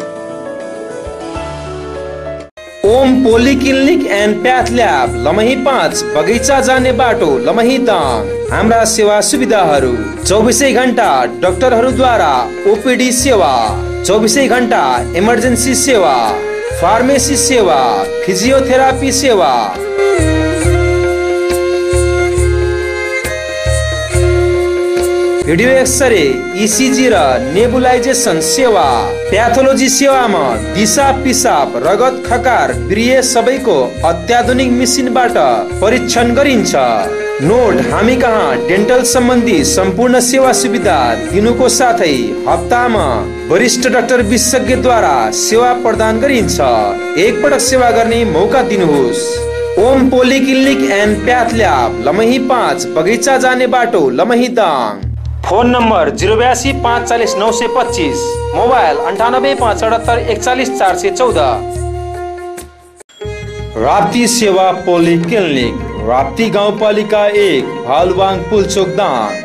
Om poly clinic and path lab, Lamahi पाँच, बगैँचा जाने बाटो, लमही दाङ। हाम्रा सेवा सुविधाहरू चौबिसै घण्टा डाक्टरहरूद्वारा ओपीडी सेवा, चौबिसै घण्टा इमर्जेन्सी सेवा, फार्मेसी सेवा, फिजियोथेरापी सेवा, भिडियो एक्सरे, ईसीजी र नेबुलाइजेसन सेवा। प्याथोलोजी सेवामा दिशा, पिसाब, रगत, खकार, वीर्य सबैको अत्याधुनिक मेसिनबाट परीक्षण गरिन्छ। नोट, हामी कहाँ डेन्टल सम्बन्धी सम्पूर्ण सेवा सुविधा दिनुको साथै हप्तामा वरिष्ठ डाक्टर विशेषज्ञद्वारा सेवा प्रदान गरिन्छ। एकपटक सेवा गर्ने मौका दिनुहोस्। Om poly clinic and path lab, Lamahi पाँच, बगैँचा जाने बाटो, Lamahi Dang. Phone number zero बयासी पाँच चालिस नौ सय पच्चिस, मोबाइल अन्ठानब्बे पाँच अठहत्तर एकचालिस चार सय चौध। राप्ती सेवा पोली क्लिनिक, राप्ती गाउँपालिका एक, भालुवाङ, पुलचोक, दाङ।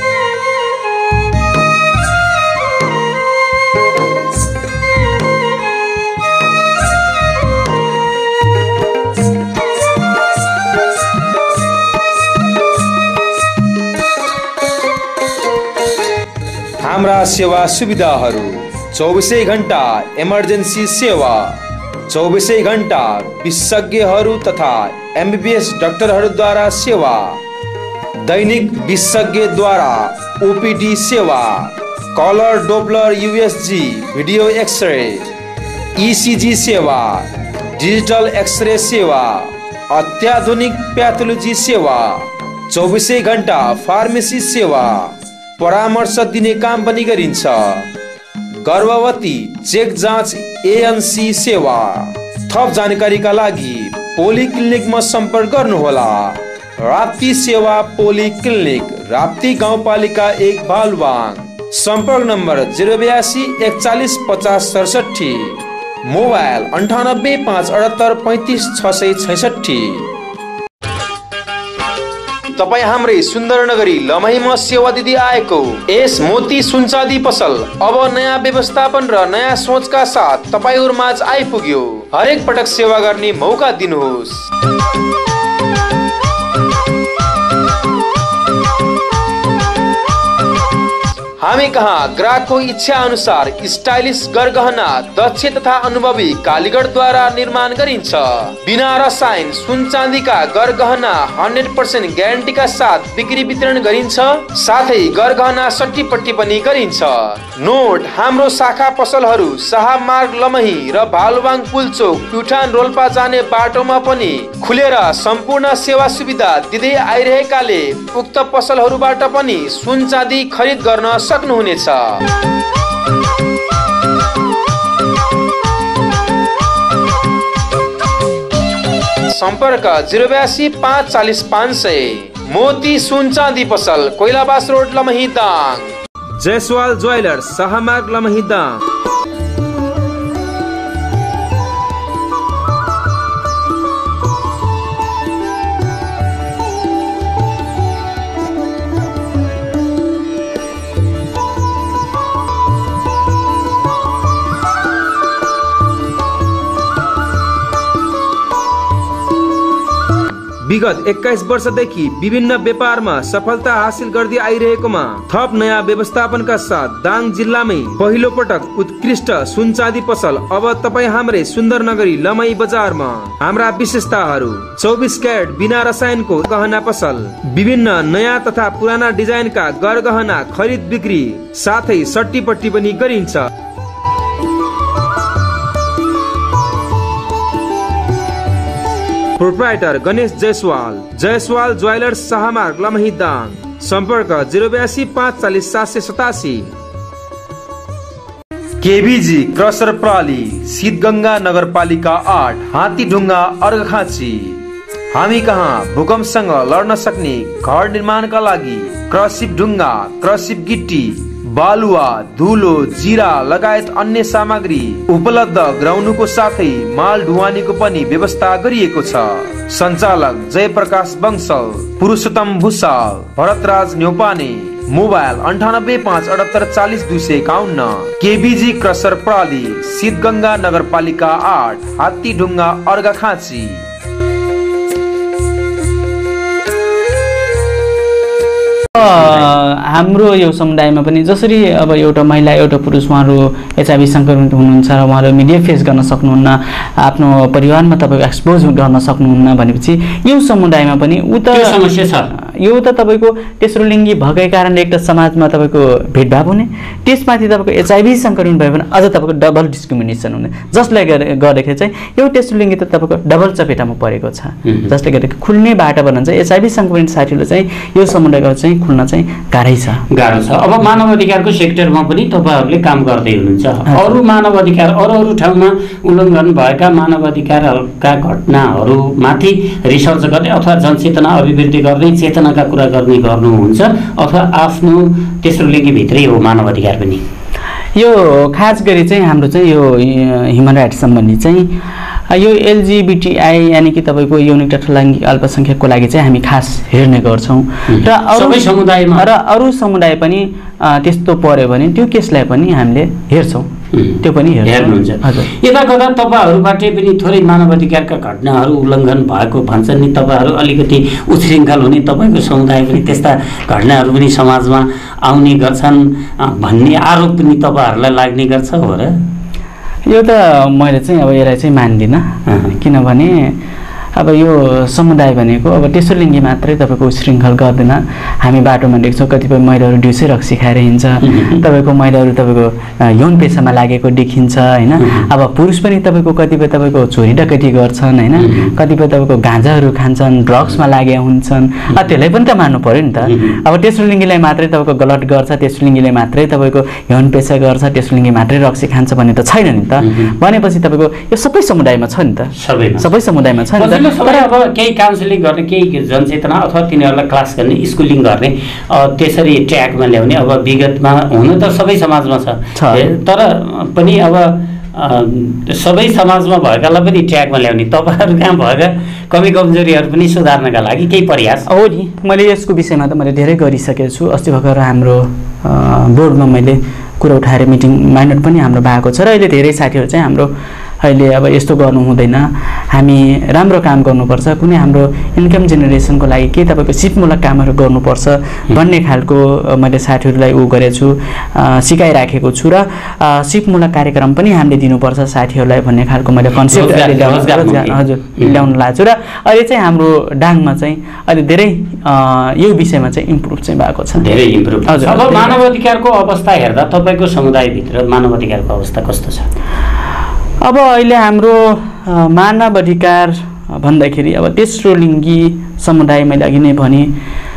हाम्रा सेवा सुविधाहरू चौबिसै घण्टा इमर्जेन्सी सेवा, चौबिसै घण्टा विशेषज्ञहरू तथा एमबीबीएस डाक्टरहरूद्वारा सेवा, दैनिक विशेषज्ञद्वारा ओपीडी सेवा, colour, doppler, USG, video x-ray, ECG सेवा, डिजिटल एक्सरे सेवा, अत्याधुनिक प्याथोलोजी सेवा, चौबिसै घण्टा फार्मेसी सेवा, परामर्श दिने काम पनि गरिन्छ। गर्भवती चेक जाँच एएनसी सेवा। थप जानकारीका लागि पोली क्लिनिकमा सम्पर्क गर्नुहोला। राप्ती सेवा पोली क्लिनिक, राप्ती गाउँपालिका एक, भालुवाङ। सम्पर्क नम्बर जिरो बयासी एकचालिस पचास सडसठी, मोबाइल अन्ठानब्बे पाँच अठहत्तर पैँतिस छ सय छैसठी। तपाईँ हाम्रै सुन्दर नगरी लमहीमा सेवा दिँदै आएको एस मोती सुनचाँदी पसल अब नयाँ व्यवस्थापन र नयाँ सोचका साथ तपाईहरु माझ आइपुग्यो। हरेक पटक सेवा गर्ने मौका दिनुहोस्। हामी कहाँ ग्राहकको इच्छा अनुसार स्टाइलिश गरगहना दक्ष तथा अनुभवी कालीगरद्वारा निर्माण गरिन्छ। बिना रसायन सुन चाँदीका गरगहना हन्ड्रेड पर्सेंट ग्यारेन्टीका साथ बिक्री वितरण गरिन्छ। साथै गरगहना सट्टीपट्टी पनि गरिन्छ। नोट, हाम्रो शाखा पसलहरू शाह मार्ग लमही र भालुवाङ पुलचोक प्युठान रोल्पा जाने बाटोमा पनि खुलेर सम्पूर्ण सेवा सुविधा दिँदै आइरहेकाले उक्त पसलहरूबाट पनि सुन चाँदी खरिद गर्न सक्नुहुनेछ। सम्पर्क जिरो बयासी पाँच चालिस पाँच सय। मोती सुन चाँदी पसल कोइलाबास रोड लमहीदाङ। जयसवाल ज्वेलर्स शाहमार्ग लमहीदाङ। विगत एक्काइस वर्षदेखि विभिन्न व्यापारमा सफलता हासिल गर्दै आइरहेकोमा थप नयाँ व्यवस्थापनका साथ दाङ जिल्लामै पहिलो पटक उत्कृष्ट सुन चाँदी पसल अब तपाईँ हाम्रै सुन्दर नगरी लमाई बजारमा। हाम्रा विशेषताहरू चौबिस क्यारेट बिना रसायनको गहना पसल, विभिन्न नयाँ तथा पुराना डिजाइनका गरगहना खरिद बिक्री साथै सट्टीपट्टी पनि गरिन्छ। Proprietor Ganesh Jaiswal, Jaiswal jewellers Shahmarg Lamahidang. सम्पर्क जिरो बयासी पाँच चालिस सात सय सतासी। केबीजी क्रसर प्राली सिद्धगंगा नगरपालिका आठ हात्तीढुङ्गा अर्घाखाँची। हामी कहाँ भूकम्पसँग लड्न सक्ने घर निर्माणका लागि क्रसिप ढुङ्गा, क्रसिप गिट्टी, बालुवा, धुलो, जीरा लगायत अन्य सामग्री उपलब्ध गराउनुको साथै माल ढुवानीको पनि व्यवस्था गरिएको छ। सञ्चालक जयप्रकाश बंसल, पुरुषोत्तम भूषाल, भरतराज न्यौपाने। मोबाइल अन्ठानब्बे पाँच अठहत्तर चालिस दुई सय एकाउन्न। केबीजी क्रसर प्राली सिद्धगंगा नगरपालिका आठ हात्तीढुङ्गा अर्घाखाँची। हाम्रो यो समुदायमा पनि जसरी अब एउटा महिला एउटा पुरुष उहाँहरू एचआइभी सङ्क्रमित हुनुहुन्छ र उहाँहरू मिडिया फेस गर्न सक्नुहुन्न, आफ्नो परिवारमा तपाईँको एक्सपोज गर्न सक्नुहुन्न भनेपछि यो समुदायमा पनि उ त समस्या छ। यो त तपाईँको तेस्रो लिङ्गी भएकै कारणले एउटा समाजमा तपाईँको भेदभाव हुने, त्यसमाथि तपाईँको एचआइभी सङ्क्रमित भयो भने अझ तपाईँको डबल डिस्क्रिमिनेसन हुने, जसले गर्दाखेरि चाहिँ यो तेस्रो लिङ्गी त तपाईँको डबल चपेटामा परेको छ। जसले गर्दाखेरि खुल्ने बाटो भन्नुहुन्छ एचआइभी सङ्क्रमित साथीहरूले चाहिँ यो समुदायको चाहिँ खुल्न चाहिँ गाह्रै छ गाह्रो छ। अब मानव अधिकारको सेक्टरमा पनि तपाईँहरूले काम गर्दै हुनुहुन्छ। अरू मानव अधिकार अरू अरू ठाउँमा उल्लङ्घन भएका मानव अधिकारका घटनाहरूमाथि रिसर्च गर्ने अथवा जनचेतना अभिवृद्धि गर्ने, चेतनाका कुरा गर्ने गर्नुहुन्छ अथवा आफ्नो तेस्रो लिङ्गीभित्रै हो मानव अधिकार पनि? यो खास गरी चाहिँ हाम्रो चाहिँ यो ह्युमन राइट्स सम्बन्धी चाहिँ यो एलजिबिटिआई यानि कि तपाईँको यौनिक तथा लैङ्गिक अल्पसङ्ख्यकको लागि चाहिँ हामी खास हेर्ने गर्छौँ र अरू समुदायमा र अरू समुदाय पनि त्यस्तो पर्यो भने त्यो केसलाई पनि हामीले हेर्छौँ, त्यो पनि हेर्नुहुन्छ। यता कता तपाईँहरूबाटै पनि थोरै मानव अधिकारका घटनाहरू उल्लङ्घन भएको भन्छन् नि, तपाईँहरू अलिकति उच्छृङ्खल हुने, तपाईँको समुदाय पनि त्यस्ता घटनाहरू पनि समाजमा आउने गर्छन् भन्ने आरोप पनि तपाईँहरूलाई लाग्ने गर्छ हो र? यो त मैले चाहिँ अब यसलाई चाहिँ मान्दिनँ, किनभने अब यो समुदाय भनेको अब तेस्रो लिङ्गी मात्रै तपाईँको उच्छृङ्खल गर्दैन। हामी बाटोमा देख्छौँ कतिपय महिलाहरू दिउँसै रक्सी खाएर हिँड्छ, तपाईँको महिलाहरू तपाईँको यौन पेसामा लागेको देखिन्छ होइन। अब पुरुष पनि तपाईँको कतिपय तपाईँको चोरी डकैती गर्छन् होइन, कतिपय तपाईँको गाँजाहरू खान्छन्, ड्रग्समा लागेका हुन्छन्, त्यसलाई पनि त मान्नु पऱ्यो नि त। अब तेस्रो लिङ्गीलाई मात्रै तपाईँको गलत गर्छ, तेस्रो लिङ्गीले मात्रै तपाईँको यौन पेसा गर्छ, तेस्रो लिङ्गी मात्रै रक्सी खान्छ भन्ने त छैन नि त। भनेपछि तपाईँको यो सबै समुदायमा छ नि त, सबै समुदायमा छ नि त। तर अब केही काउन्सिलिङ गर्ने, केही जनचेतना अथवा तिनीहरूलाई क्लास गर्ने, स्कुलिङ गर्ने, त्यसरी ट्र्याकमा ल्याउने अब विगतमा हुन त सबै समाजमा छ, तर पनि अब सबै समाजमा भएकालाई पनि ट्र्याकमा ल्याउने, तपाईँहरू कहाँ भएका कमी कमजोरीहरू पनि सुधार्नका लागि केही प्रयास हो नि? मैले यसको विषयमा त मैले धेरै गरिसकेको छु। अस्ति भर्खर हाम्रो बोर्डमा मैले कुरा उठाएर मिटिङ माइन्ड पनि हाम्रो भएको छ र अहिले धेरै साथीहरू चाहिँ हाम्रो अहिले अब यस्तो गर्नु हुँदैन, हामी राम्रो काम गर्नुपर्छ, कुनै हाम्रो इन्कम जेनेरेसनको लागि के तपाईँको सिपमूलक कामहरू गर्नुपर्छ भन्ने खालको मैले साथीहरूलाई उ गरेको छु, सिकाइराखेको छु र सिपमूलक कार्यक्रम पनि हामीले दिनुपर्छ साथीहरूलाई भन्ने खालको मैले कन्सेप्ट हजुर ल्याउन लाग्छु र अहिले चाहिँ हाम्रो डाङमा चाहिँ अहिले धेरै यो विषयमा चाहिँ इम्प्रुभ चाहिँ भएको छ, धेरै इम्प्रुभ। अब मानव अधिकारको अवस्था हेर्दा तपाईँको समुदायभित्र मानव अधिकारको अवस्था कस्तो छ? अब अहिले हाम्रो मानव अधिकार भन्दाखेरि अब तेस्रो लिङ्गी समुदाय मैले अघि नै भने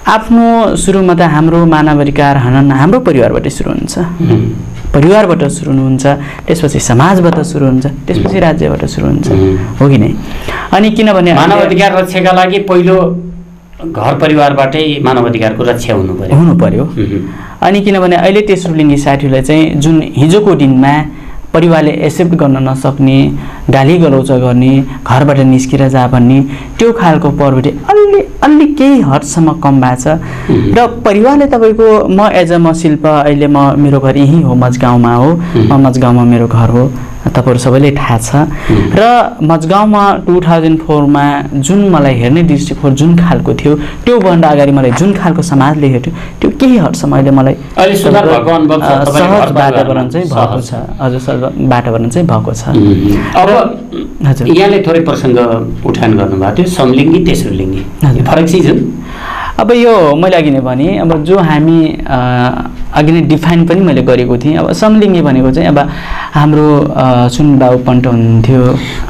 आफ्नो सुरुमा त हाम्रो मानवाधिकार हनन हाम्रो परिवारबाट सुरु हुन्छ, परिवारबाट सुरु हुन्छ, त्यसपछि समाजबाट सुरु हुन्छ, त्यसपछि राज्यबाट सुरु हुन्छ, हो कि नै? अनि किनभने मानवाधिकार रक्षाका लागि पहिलो घर परिवारबाटै मानवाधिकारको रक्षा हुनु पर्यो हुनु पर्यो अनि किनभने अहिले तेस्रो लिङ्गी साथीहरूलाई चाहिँ जुन हिजोको दिनमा परिवारले एक्सेप्ट गर्न नसक्ने, गाली गलौज गर्ने, घरबाट निस्किएर जा भन्ने त्यो खालको प्रवृत्ति अलि अलि केही हदसम्म कम भएको छ र परिवारले तपाईँको म एज अ म शिल्पा अहिले म मेरो घर यहीँ हो, मजगाउँमा हो, म मजगाउँमा मेरो घर हो, तपाईँहरू सबैले थाहा छ र मजगाउँमा टु थाउजन्ड फोरमा जुन मलाई हेर्ने दृष्टिकोण जुन खालको थियो त्योभन्दा अगाडि मलाई जुन खालको समाजले हेर्थ्यो त्यो केही हदसम्म अहिले मलाई सहज वातावरण चाहिँ भएको छ, हजुर सहज वातावरण चाहिँ भएको छ। अब हजुर यहाँले थोरै प्रसङ्ग उठान गर्नुभएको थियो समलिङ्गी तेस्रो लिङ्गी, फरक चिज हो। अब यो मैले अघि नै भने अब जो हामी अघि नै डिफाइन पनि मैले गरेको थिएँ। अब समलिङ्गी भनेको चाहिँ अब हाम्रो सुनबाबु पन्ट हुन्थ्यो।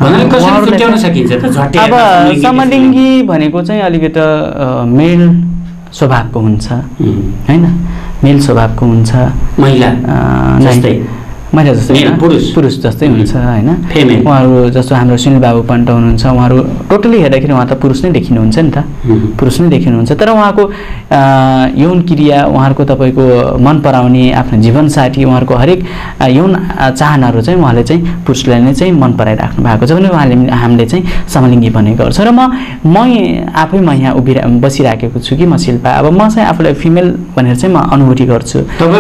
अब समलिङ्गी भनेको चाहिँ अलिकति मेल स्वभावको हुन्छ होइन, मेल स्वभावको हुन्छ, महिला जस्तै महिला जस्तै पुरुष पुरुष जस्तै हुन्छ होइन। उहाँहरू जस्तो हाम्रो सुनिल बाबु पन्ट हुनुहुन्छ, उहाँहरू टोटली हेर्दाखेरि उहाँ त पुरुष नै देखिनुहुन्छ नि त, पुरुष नै देखिनुहुन्छ, तर उहाँको यौन क्रिया, उहाँहरूको तपाईँको मन पराउने आफ्नो जीवनसाथी, उहाँहरूको हरेक यौन चाहनाहरू चाहिँ उहाँले चाहिँ पुरुषलाई नै चाहिँ मन पराइराख्नु भएको छ भने उहाँले हामीले चाहिँ समलिङ्गी भन्ने गर्छ। र म म आफै म यहाँ उभि बसिराखेको छु कि म शिल्पा, अब म चाहिँ आफूलाई फिमेल भनेर चाहिँ म अनुभूति गर्छु।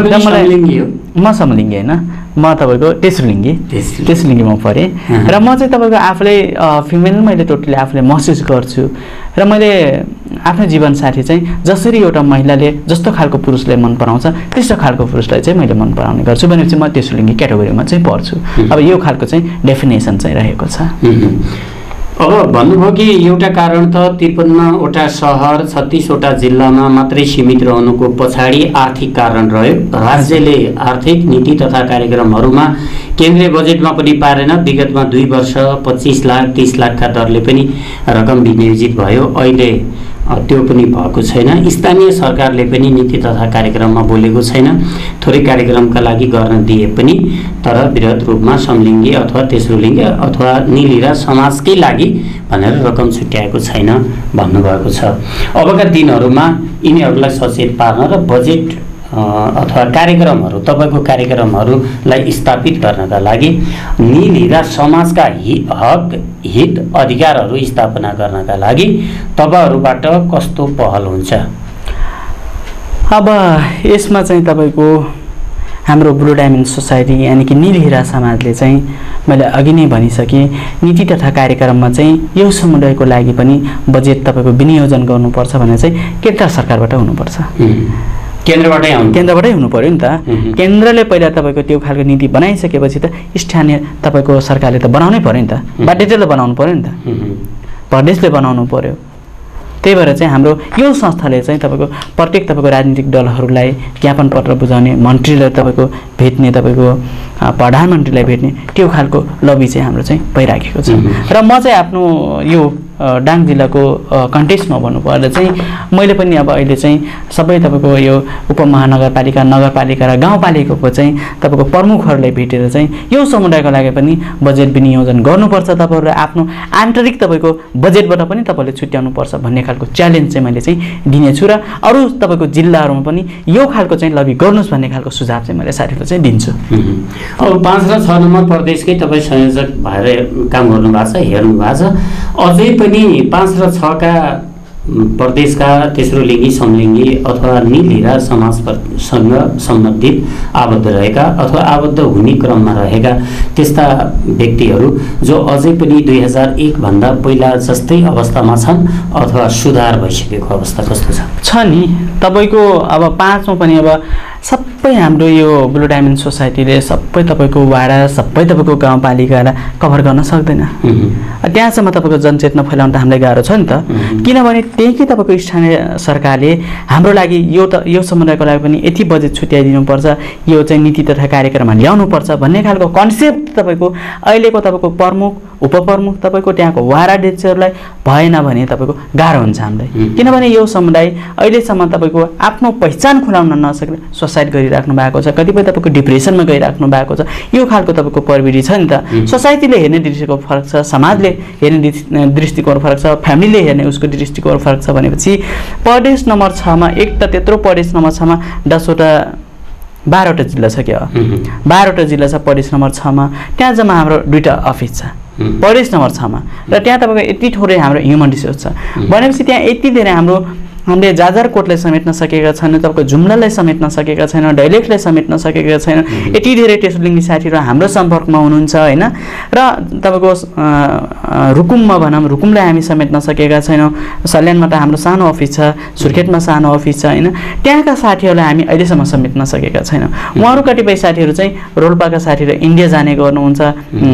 म समलिङ्गी होइन, म तपाईँको तेस्रो लिङ्गी तेस्रो लिङ्गीमा परेँ र म चाहिँ तपाईँको आफूलाई फिमेल मैले टोटली आफूले महसुस गर्छु र मैले आफ्नो जीवनसाथी चाहिँ जसरी एउटा महिलाले जस्तो खालको पुरुषलाई मन पराउँछ त्यस्तो खालको पुरुषलाई चाहिँ मैले मन पराउने गर्छु भनेपछि म तेस्रो लिङ्गी क्याटेगोरीमा चाहिँ पर्छु। अब यो खालको चाहिँ डेफिनेसन चाहिँ रहेको छ। अब भन्नुभयो कि एउटा कारण त त्रिपन्नवटा सहर छत्तिसवटा जिल्लामा मात्रै सीमित रहनुको पछाडि आर्थिक कारण रह्यो। राज्यले आर्थिक नीति तथा कार्यक्रमहरूमा केन्द्रीय बजेटमा पनि पारेन। विगतमा दुई वर्ष पच्चिस लाख तीस लाखका दरले पनि रकम विनियोजित भयो, अहिले त्यो पनि भएको छैन। स्थानीय सरकारले पनि नीति तथा कार्यक्रममा बोलेको छैन। थोरै कार्यक्रमका लागि गर्न दिए पनि तर बृहत रूपमा समलिङ्गी अथवा तेस्रो लिङ्गी अथवा निलिरा समाजकै लागि भनेर रकम छुट्याएको छैन भन्नुभएको छ। अबका दिनहरूमा यिनीहरूलाई सचेत पार्न र बजेट अथवा कार्यक्रमहरू तपाईँको कार्यक्रमहरूलाई स्थापित गर्नका लागि निलिरा समाजका हक हित अधिकारहरू स्थापना गर्नका लागि तपाईँहरूबाट कस्तो पहल हुन्छ? अब यसमा चाहिँ तपाईँको हाम्रो ब्लू डायमन्ड सोसाइटी यानि कि निलिरा समाजले चाहिँ मैले अघि नै भनिसकेँ नीति तथा कार्यक्रममा चाहिँ यो समुदायको लागि पनि बजेट तपाईँको विनियोजन गर्नुपर्छ भने चाहिँ केन्द्र सरकारबाट हुनुपर्छ, केन्द्रबाटै आउनु केन्द्रबाटै हुनु पर्यो नि त। केन्द्रले पहिला तपाईँको त्यो खालको नीति बनाइसकेपछि त स्थानीय तपाईँको सरकारले त बनाउनै पर्यो नि त, बाध्यताले बनाउनु पर्यो नि त, प्रदेशले बनाउनु पर्यो। त्यही भएर चाहिँ हाम्रो यो संस्थाले चाहिँ तपाईँको प्रत्येक तपाईँको राजनीतिक दलहरूलाई ज्ञापन पत्र बुझाउने, मन्त्रीलाई तपाईँको भेट्ने, तपाईँको प्रधानमन्त्रीलाई भेट्ने त्यो खालको लबी चाहिँ हाम्रो चाहिँ भइराखेको छ। र म चाहिँ आफ्नो यो डाङ जिल्लाको कन्टेक्स्टमा भन्नुपर्दा चाहिँ मैले पनि अब अहिले चाहिँ सबै तपाईँको यो उपमहानगरपालिका, नगरपालिका र गाउँपालिकाको चाहिँ तपाईँको प्रमुखहरूलाई भेटेर चाहिँ यो समुदायको लागि पनि बजेट विनियोजन गर्नुपर्छ, तपाईँहरूले आफ्नो आन्तरिक तपाईँको बजेटबाट पनि तपाईँले छुट्याउनुपर्छ भन्ने खालको च्यालेन्ज चाहिँ मैले चाहिँ दिनेछु र अरू तपाईँको जिल्लाहरूमा पनि यो खालको चाहिँ लबी गर्नुहोस् भन्ने खालको सुझाव चाहिँ मैले साथीहरूलाई चाहिँ दिन्छु। अब पाँच र छ नम्बर प्रदेशकै तपाईँ संयोजक भएर काम गर्नुभएको छ, हेर्नु भएको छ। अझै पनि पाँच र छका प्रदेशका तेस्रो लिङ्गी, समलिङ्गी अथवा निलिरा समाजसँग सम्बन्धित आबद्ध रहेका अथवा आबद्ध हुने क्रममा रहेका त्यस्ता व्यक्तिहरू जो अझै पनि दुई हजार एकभन्दा पहिला जस्तै अवस्थामा छन् अथवा सुधार भइसकेको अवस्था कस्तो छ? छ नि तपाईँको अब पाँचमा पनि अब सबै हाम्रो यो ब्लू डायमन्ड सोसाइटीले सबै तपाईँको वाडा, सबै तपाईँको गाउँपालिकालाई कभर गर्न सक्दैन। त्यहाँसम्म तपाईँको जनचेतना फैलाउन त हामीलाई गाह्रो छ नि त, किनभने त्यहीँकै तपाईँको स्थानीय सरकारले हाम्रो लागि यो त यो समुदायको लागि पनि यति बजेट छुट्याइदिनुपर्छ, यो चाहिँ नीति तथा कार्यक्रममा ल्याउनुपर्छ भन्ने खालको कन्सेप्ट तपाईँको अहिलेको तपाईँको प्रमुख उपप्रमुख तपाईँको त्यहाँको वारा अध्यक्षहरूलाई भएन भने तपाईँको गाह्रो हुन्छ हामीलाई। किनभने यो समुदाय अहिलेसम्म तपाईँको आफ्नो पहिचान खुलाउन नसकेर सुसाइड गरिराख्नु भएको छ, कतिपय तपाईँको डिप्रेसनमा गइराख्नु भएको छ। यो खालको तपाईँको प्रविधि छ नि त। सोसाइटीले हेर्ने दृष्टिकोण फरक छ, समाजले हेर्ने दृष्टिकोण फरक छ, फ्यामिलीले हेर्ने उसको दृष्टिकोण फरक छ भनेपछि प्रदेश नम्बर छमा एक त त्यत्रो प्रदेश नम्बर छमा दसवटा बाह्रवटा जिल्ला छ क्या, बाह्रवटा जिल्ला छ प्रदेश नम्बर छमा। त्यहाँ जम्मा हाम्रो दुईवटा अफिस छ प्रदेश नम्बर छमा र त्यहाँ तपाईँको यति थोरै हाम्रो ह्युमन रिसोर्स छ भनेपछि त्यहाँ यति धेरै हाम्रो हामीले जाजरकोटलाई समेट्न सकेका छैन, तपाईँको जुम्लालाई समेट्न सकेका छैन, दैलेखलाई समेट्न सकेका छैन। यति धेरै टेसुलिङ्गी साथीहरू हाम्रो सम्पर्कमा हुनुहुन्छ होइन। र तपाईँको रुकुममा भनौँ, रुकुमलाई हामी समेट्न सकेका छैनौँ। सल्यानमा त हाम्रो सानो अफिस छ, सुर्खेतमा सानो अफिस छ होइन। त्यहाँका साथीहरूलाई हामी अहिलेसम्म समेट्न सकेका छैनौँ। उहाँहरू कतिपय साथीहरू चाहिँ रोल्पाका साथीहरू इन्डिया जाने गर्नुहुन्छ,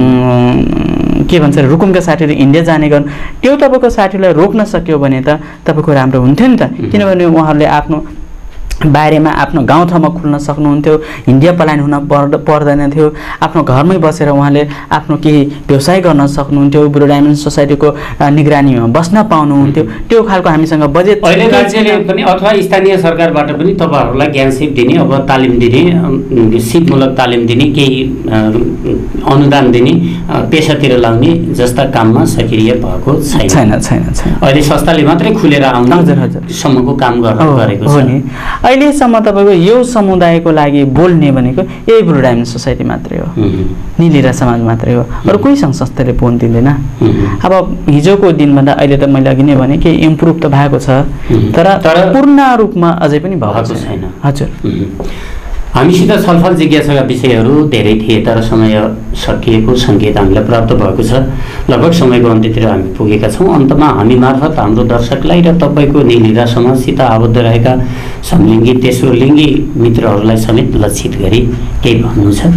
के भन्छ रुकुमका साथीहरू इन्डिया जाने गर्नु। त्यो तपाईँको साथीलाई रोक्न सक्यो भने त तपाईँको राम्रो हुन्थ्यो नि त। किनभने उहाँहरूले आफ्नो बारेमा आफ्नो गाउँठाउँमा खुल्न सक्नुहुन्थ्यो, इन्डिया पलायन हुन पर्द पर्दैन थियो। आफ्नो घरमै बसेर उहाँले आफ्नो केही व्यवसाय गर्न सक्नुहुन्थ्यो, ब्लू डायमन्ड सोसाइटीको निगरानीमा बस्न पाउनुहुन्थ्यो। त्यो खालको हामीसँग बजेट अहिले राज्यले पनि अथवा स्थानीय सरकारबाट पनि तपाईँहरूलाई ज्ञान सिप दिने, अब तालिम दिने, सिपमूलक तालिम दिने, केही अनुदान दिने, पेसातिर लाउने जस्ता काममा सक्रिय भएको छैन छैन छैन छैन अहिले संस्थाले मात्रै खुलेर आउनेसम्मको काम गरेको छ नि। अहिलेसम्म तपाईँको यो समुदायको लागि बोल्ने भनेको यही ब्लू डायमन्ड सोसाइटी मात्रै हो, निलिरा समाज मात्रै हो, अरू कोही सङ्घ संस्थाले बोल दिँदैन। अब हिजोको दिनभन्दा अहिले त मैले अघि नै भने कि इम्प्रुभ त भएको छ, तर पूर्ण रूपमा अझै पनि भएको छैन। हजुर, हामीसित छलफल जिज्ञासाका विषयहरू धेरै थिए तर समय सकिएको सङ्केत हामीलाई प्राप्त भएको छ। लगभग समयको अन्त्यतिर हामी पुगेका छौँ। अन्तमा हामी मार्फत हाम्रो दर्शकलाई र तपाईँको निलिरा समाजसित आबद्ध रहेका समलिङ्गी तेस्रो लिङ्गी मित्रहरूलाई समेत लक्षित गरी केही भन्नु छ?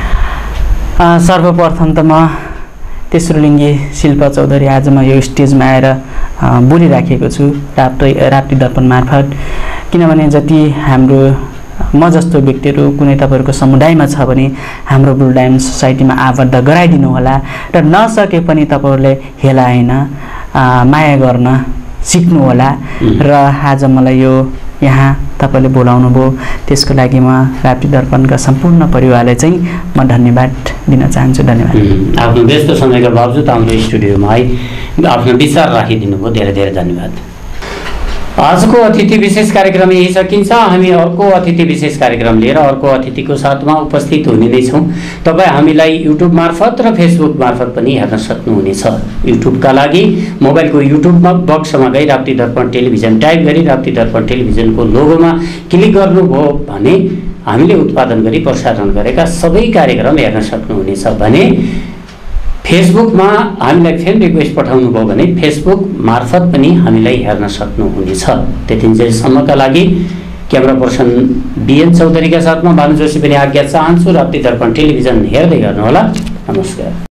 सर्वप्रथम त म तेस्रो लिङ्गी शिल्पा चौधरी आज म यो स्टेजमा आएर बोलिराखेको छु राप्ती राप्ती दर्पण मार्फत। किनभने जति हाम्रो म जस्तो व्यक्तिहरू कुनै तपाईँहरूको समुदायमा छ भने हाम्रो ब्लू डायमन्ड सोसाइटीमा आबद्ध गराइदिनु होला र नसके पनि तपाईँहरूले हेलाएन माया गर्न सिक्नु होला। र आज मलाई यो यहाँ तपाईँले बोलाउनु भयो, त्यसको लागि म राप्ती दर्पणका सम्पूर्ण परिवारलाई चाहिँ म धन्यवाद दिन चाहन्छु। धन्यवाद। आफ्नो व्यस्त समयका बावजुद हाम्रो स्टुडियोमा आई आफ्नो विचार राखिदिनु भयो, धेरै धेरै धन्यवाद। आजको अतिथि विशेष कार्यक्रम यही सकिन्छ। हामी अर्को अतिथि विशेष कार्यक्रम लिएर अर्को अतिथिको साथमा उपस्थित हुने नै छौँ। तपाईँ हामीलाई युट्युब मार्फत र फेसबुक मार्फत पनि हेर्न सक्नुहुनेछ। युट्युबका लागि मोबाइलको युट्युबमा बक्समा गई राप्ती दर्पण टेलिभिजन टाइप गरी राप्ती दर्पण टेलिभिजनको लोगोमा क्लिक गर्नुभयो भने हामीले उत्पादन गरी प्रसारण गरेका सबै कार्यक्रम हेर्न सक्नुहुनेछ। भने फेसबुकमा हामीलाई फ्रेन्ड रिक्वेस्ट पठाउनु भयो भने फेसबुक मार्फत पनि हामीलाई हेर्न सक्नुहुनेछ। त्यतिन्जेलसम्मका लागि क्यामेरा पर्सन बिएन चौधरीका साथमा भानु जोशी पनि आज्ञा चाहन्छु। राप्ती दर्पण टेलिभिजन हेर्दै गर्नुहोला। नमस्कार।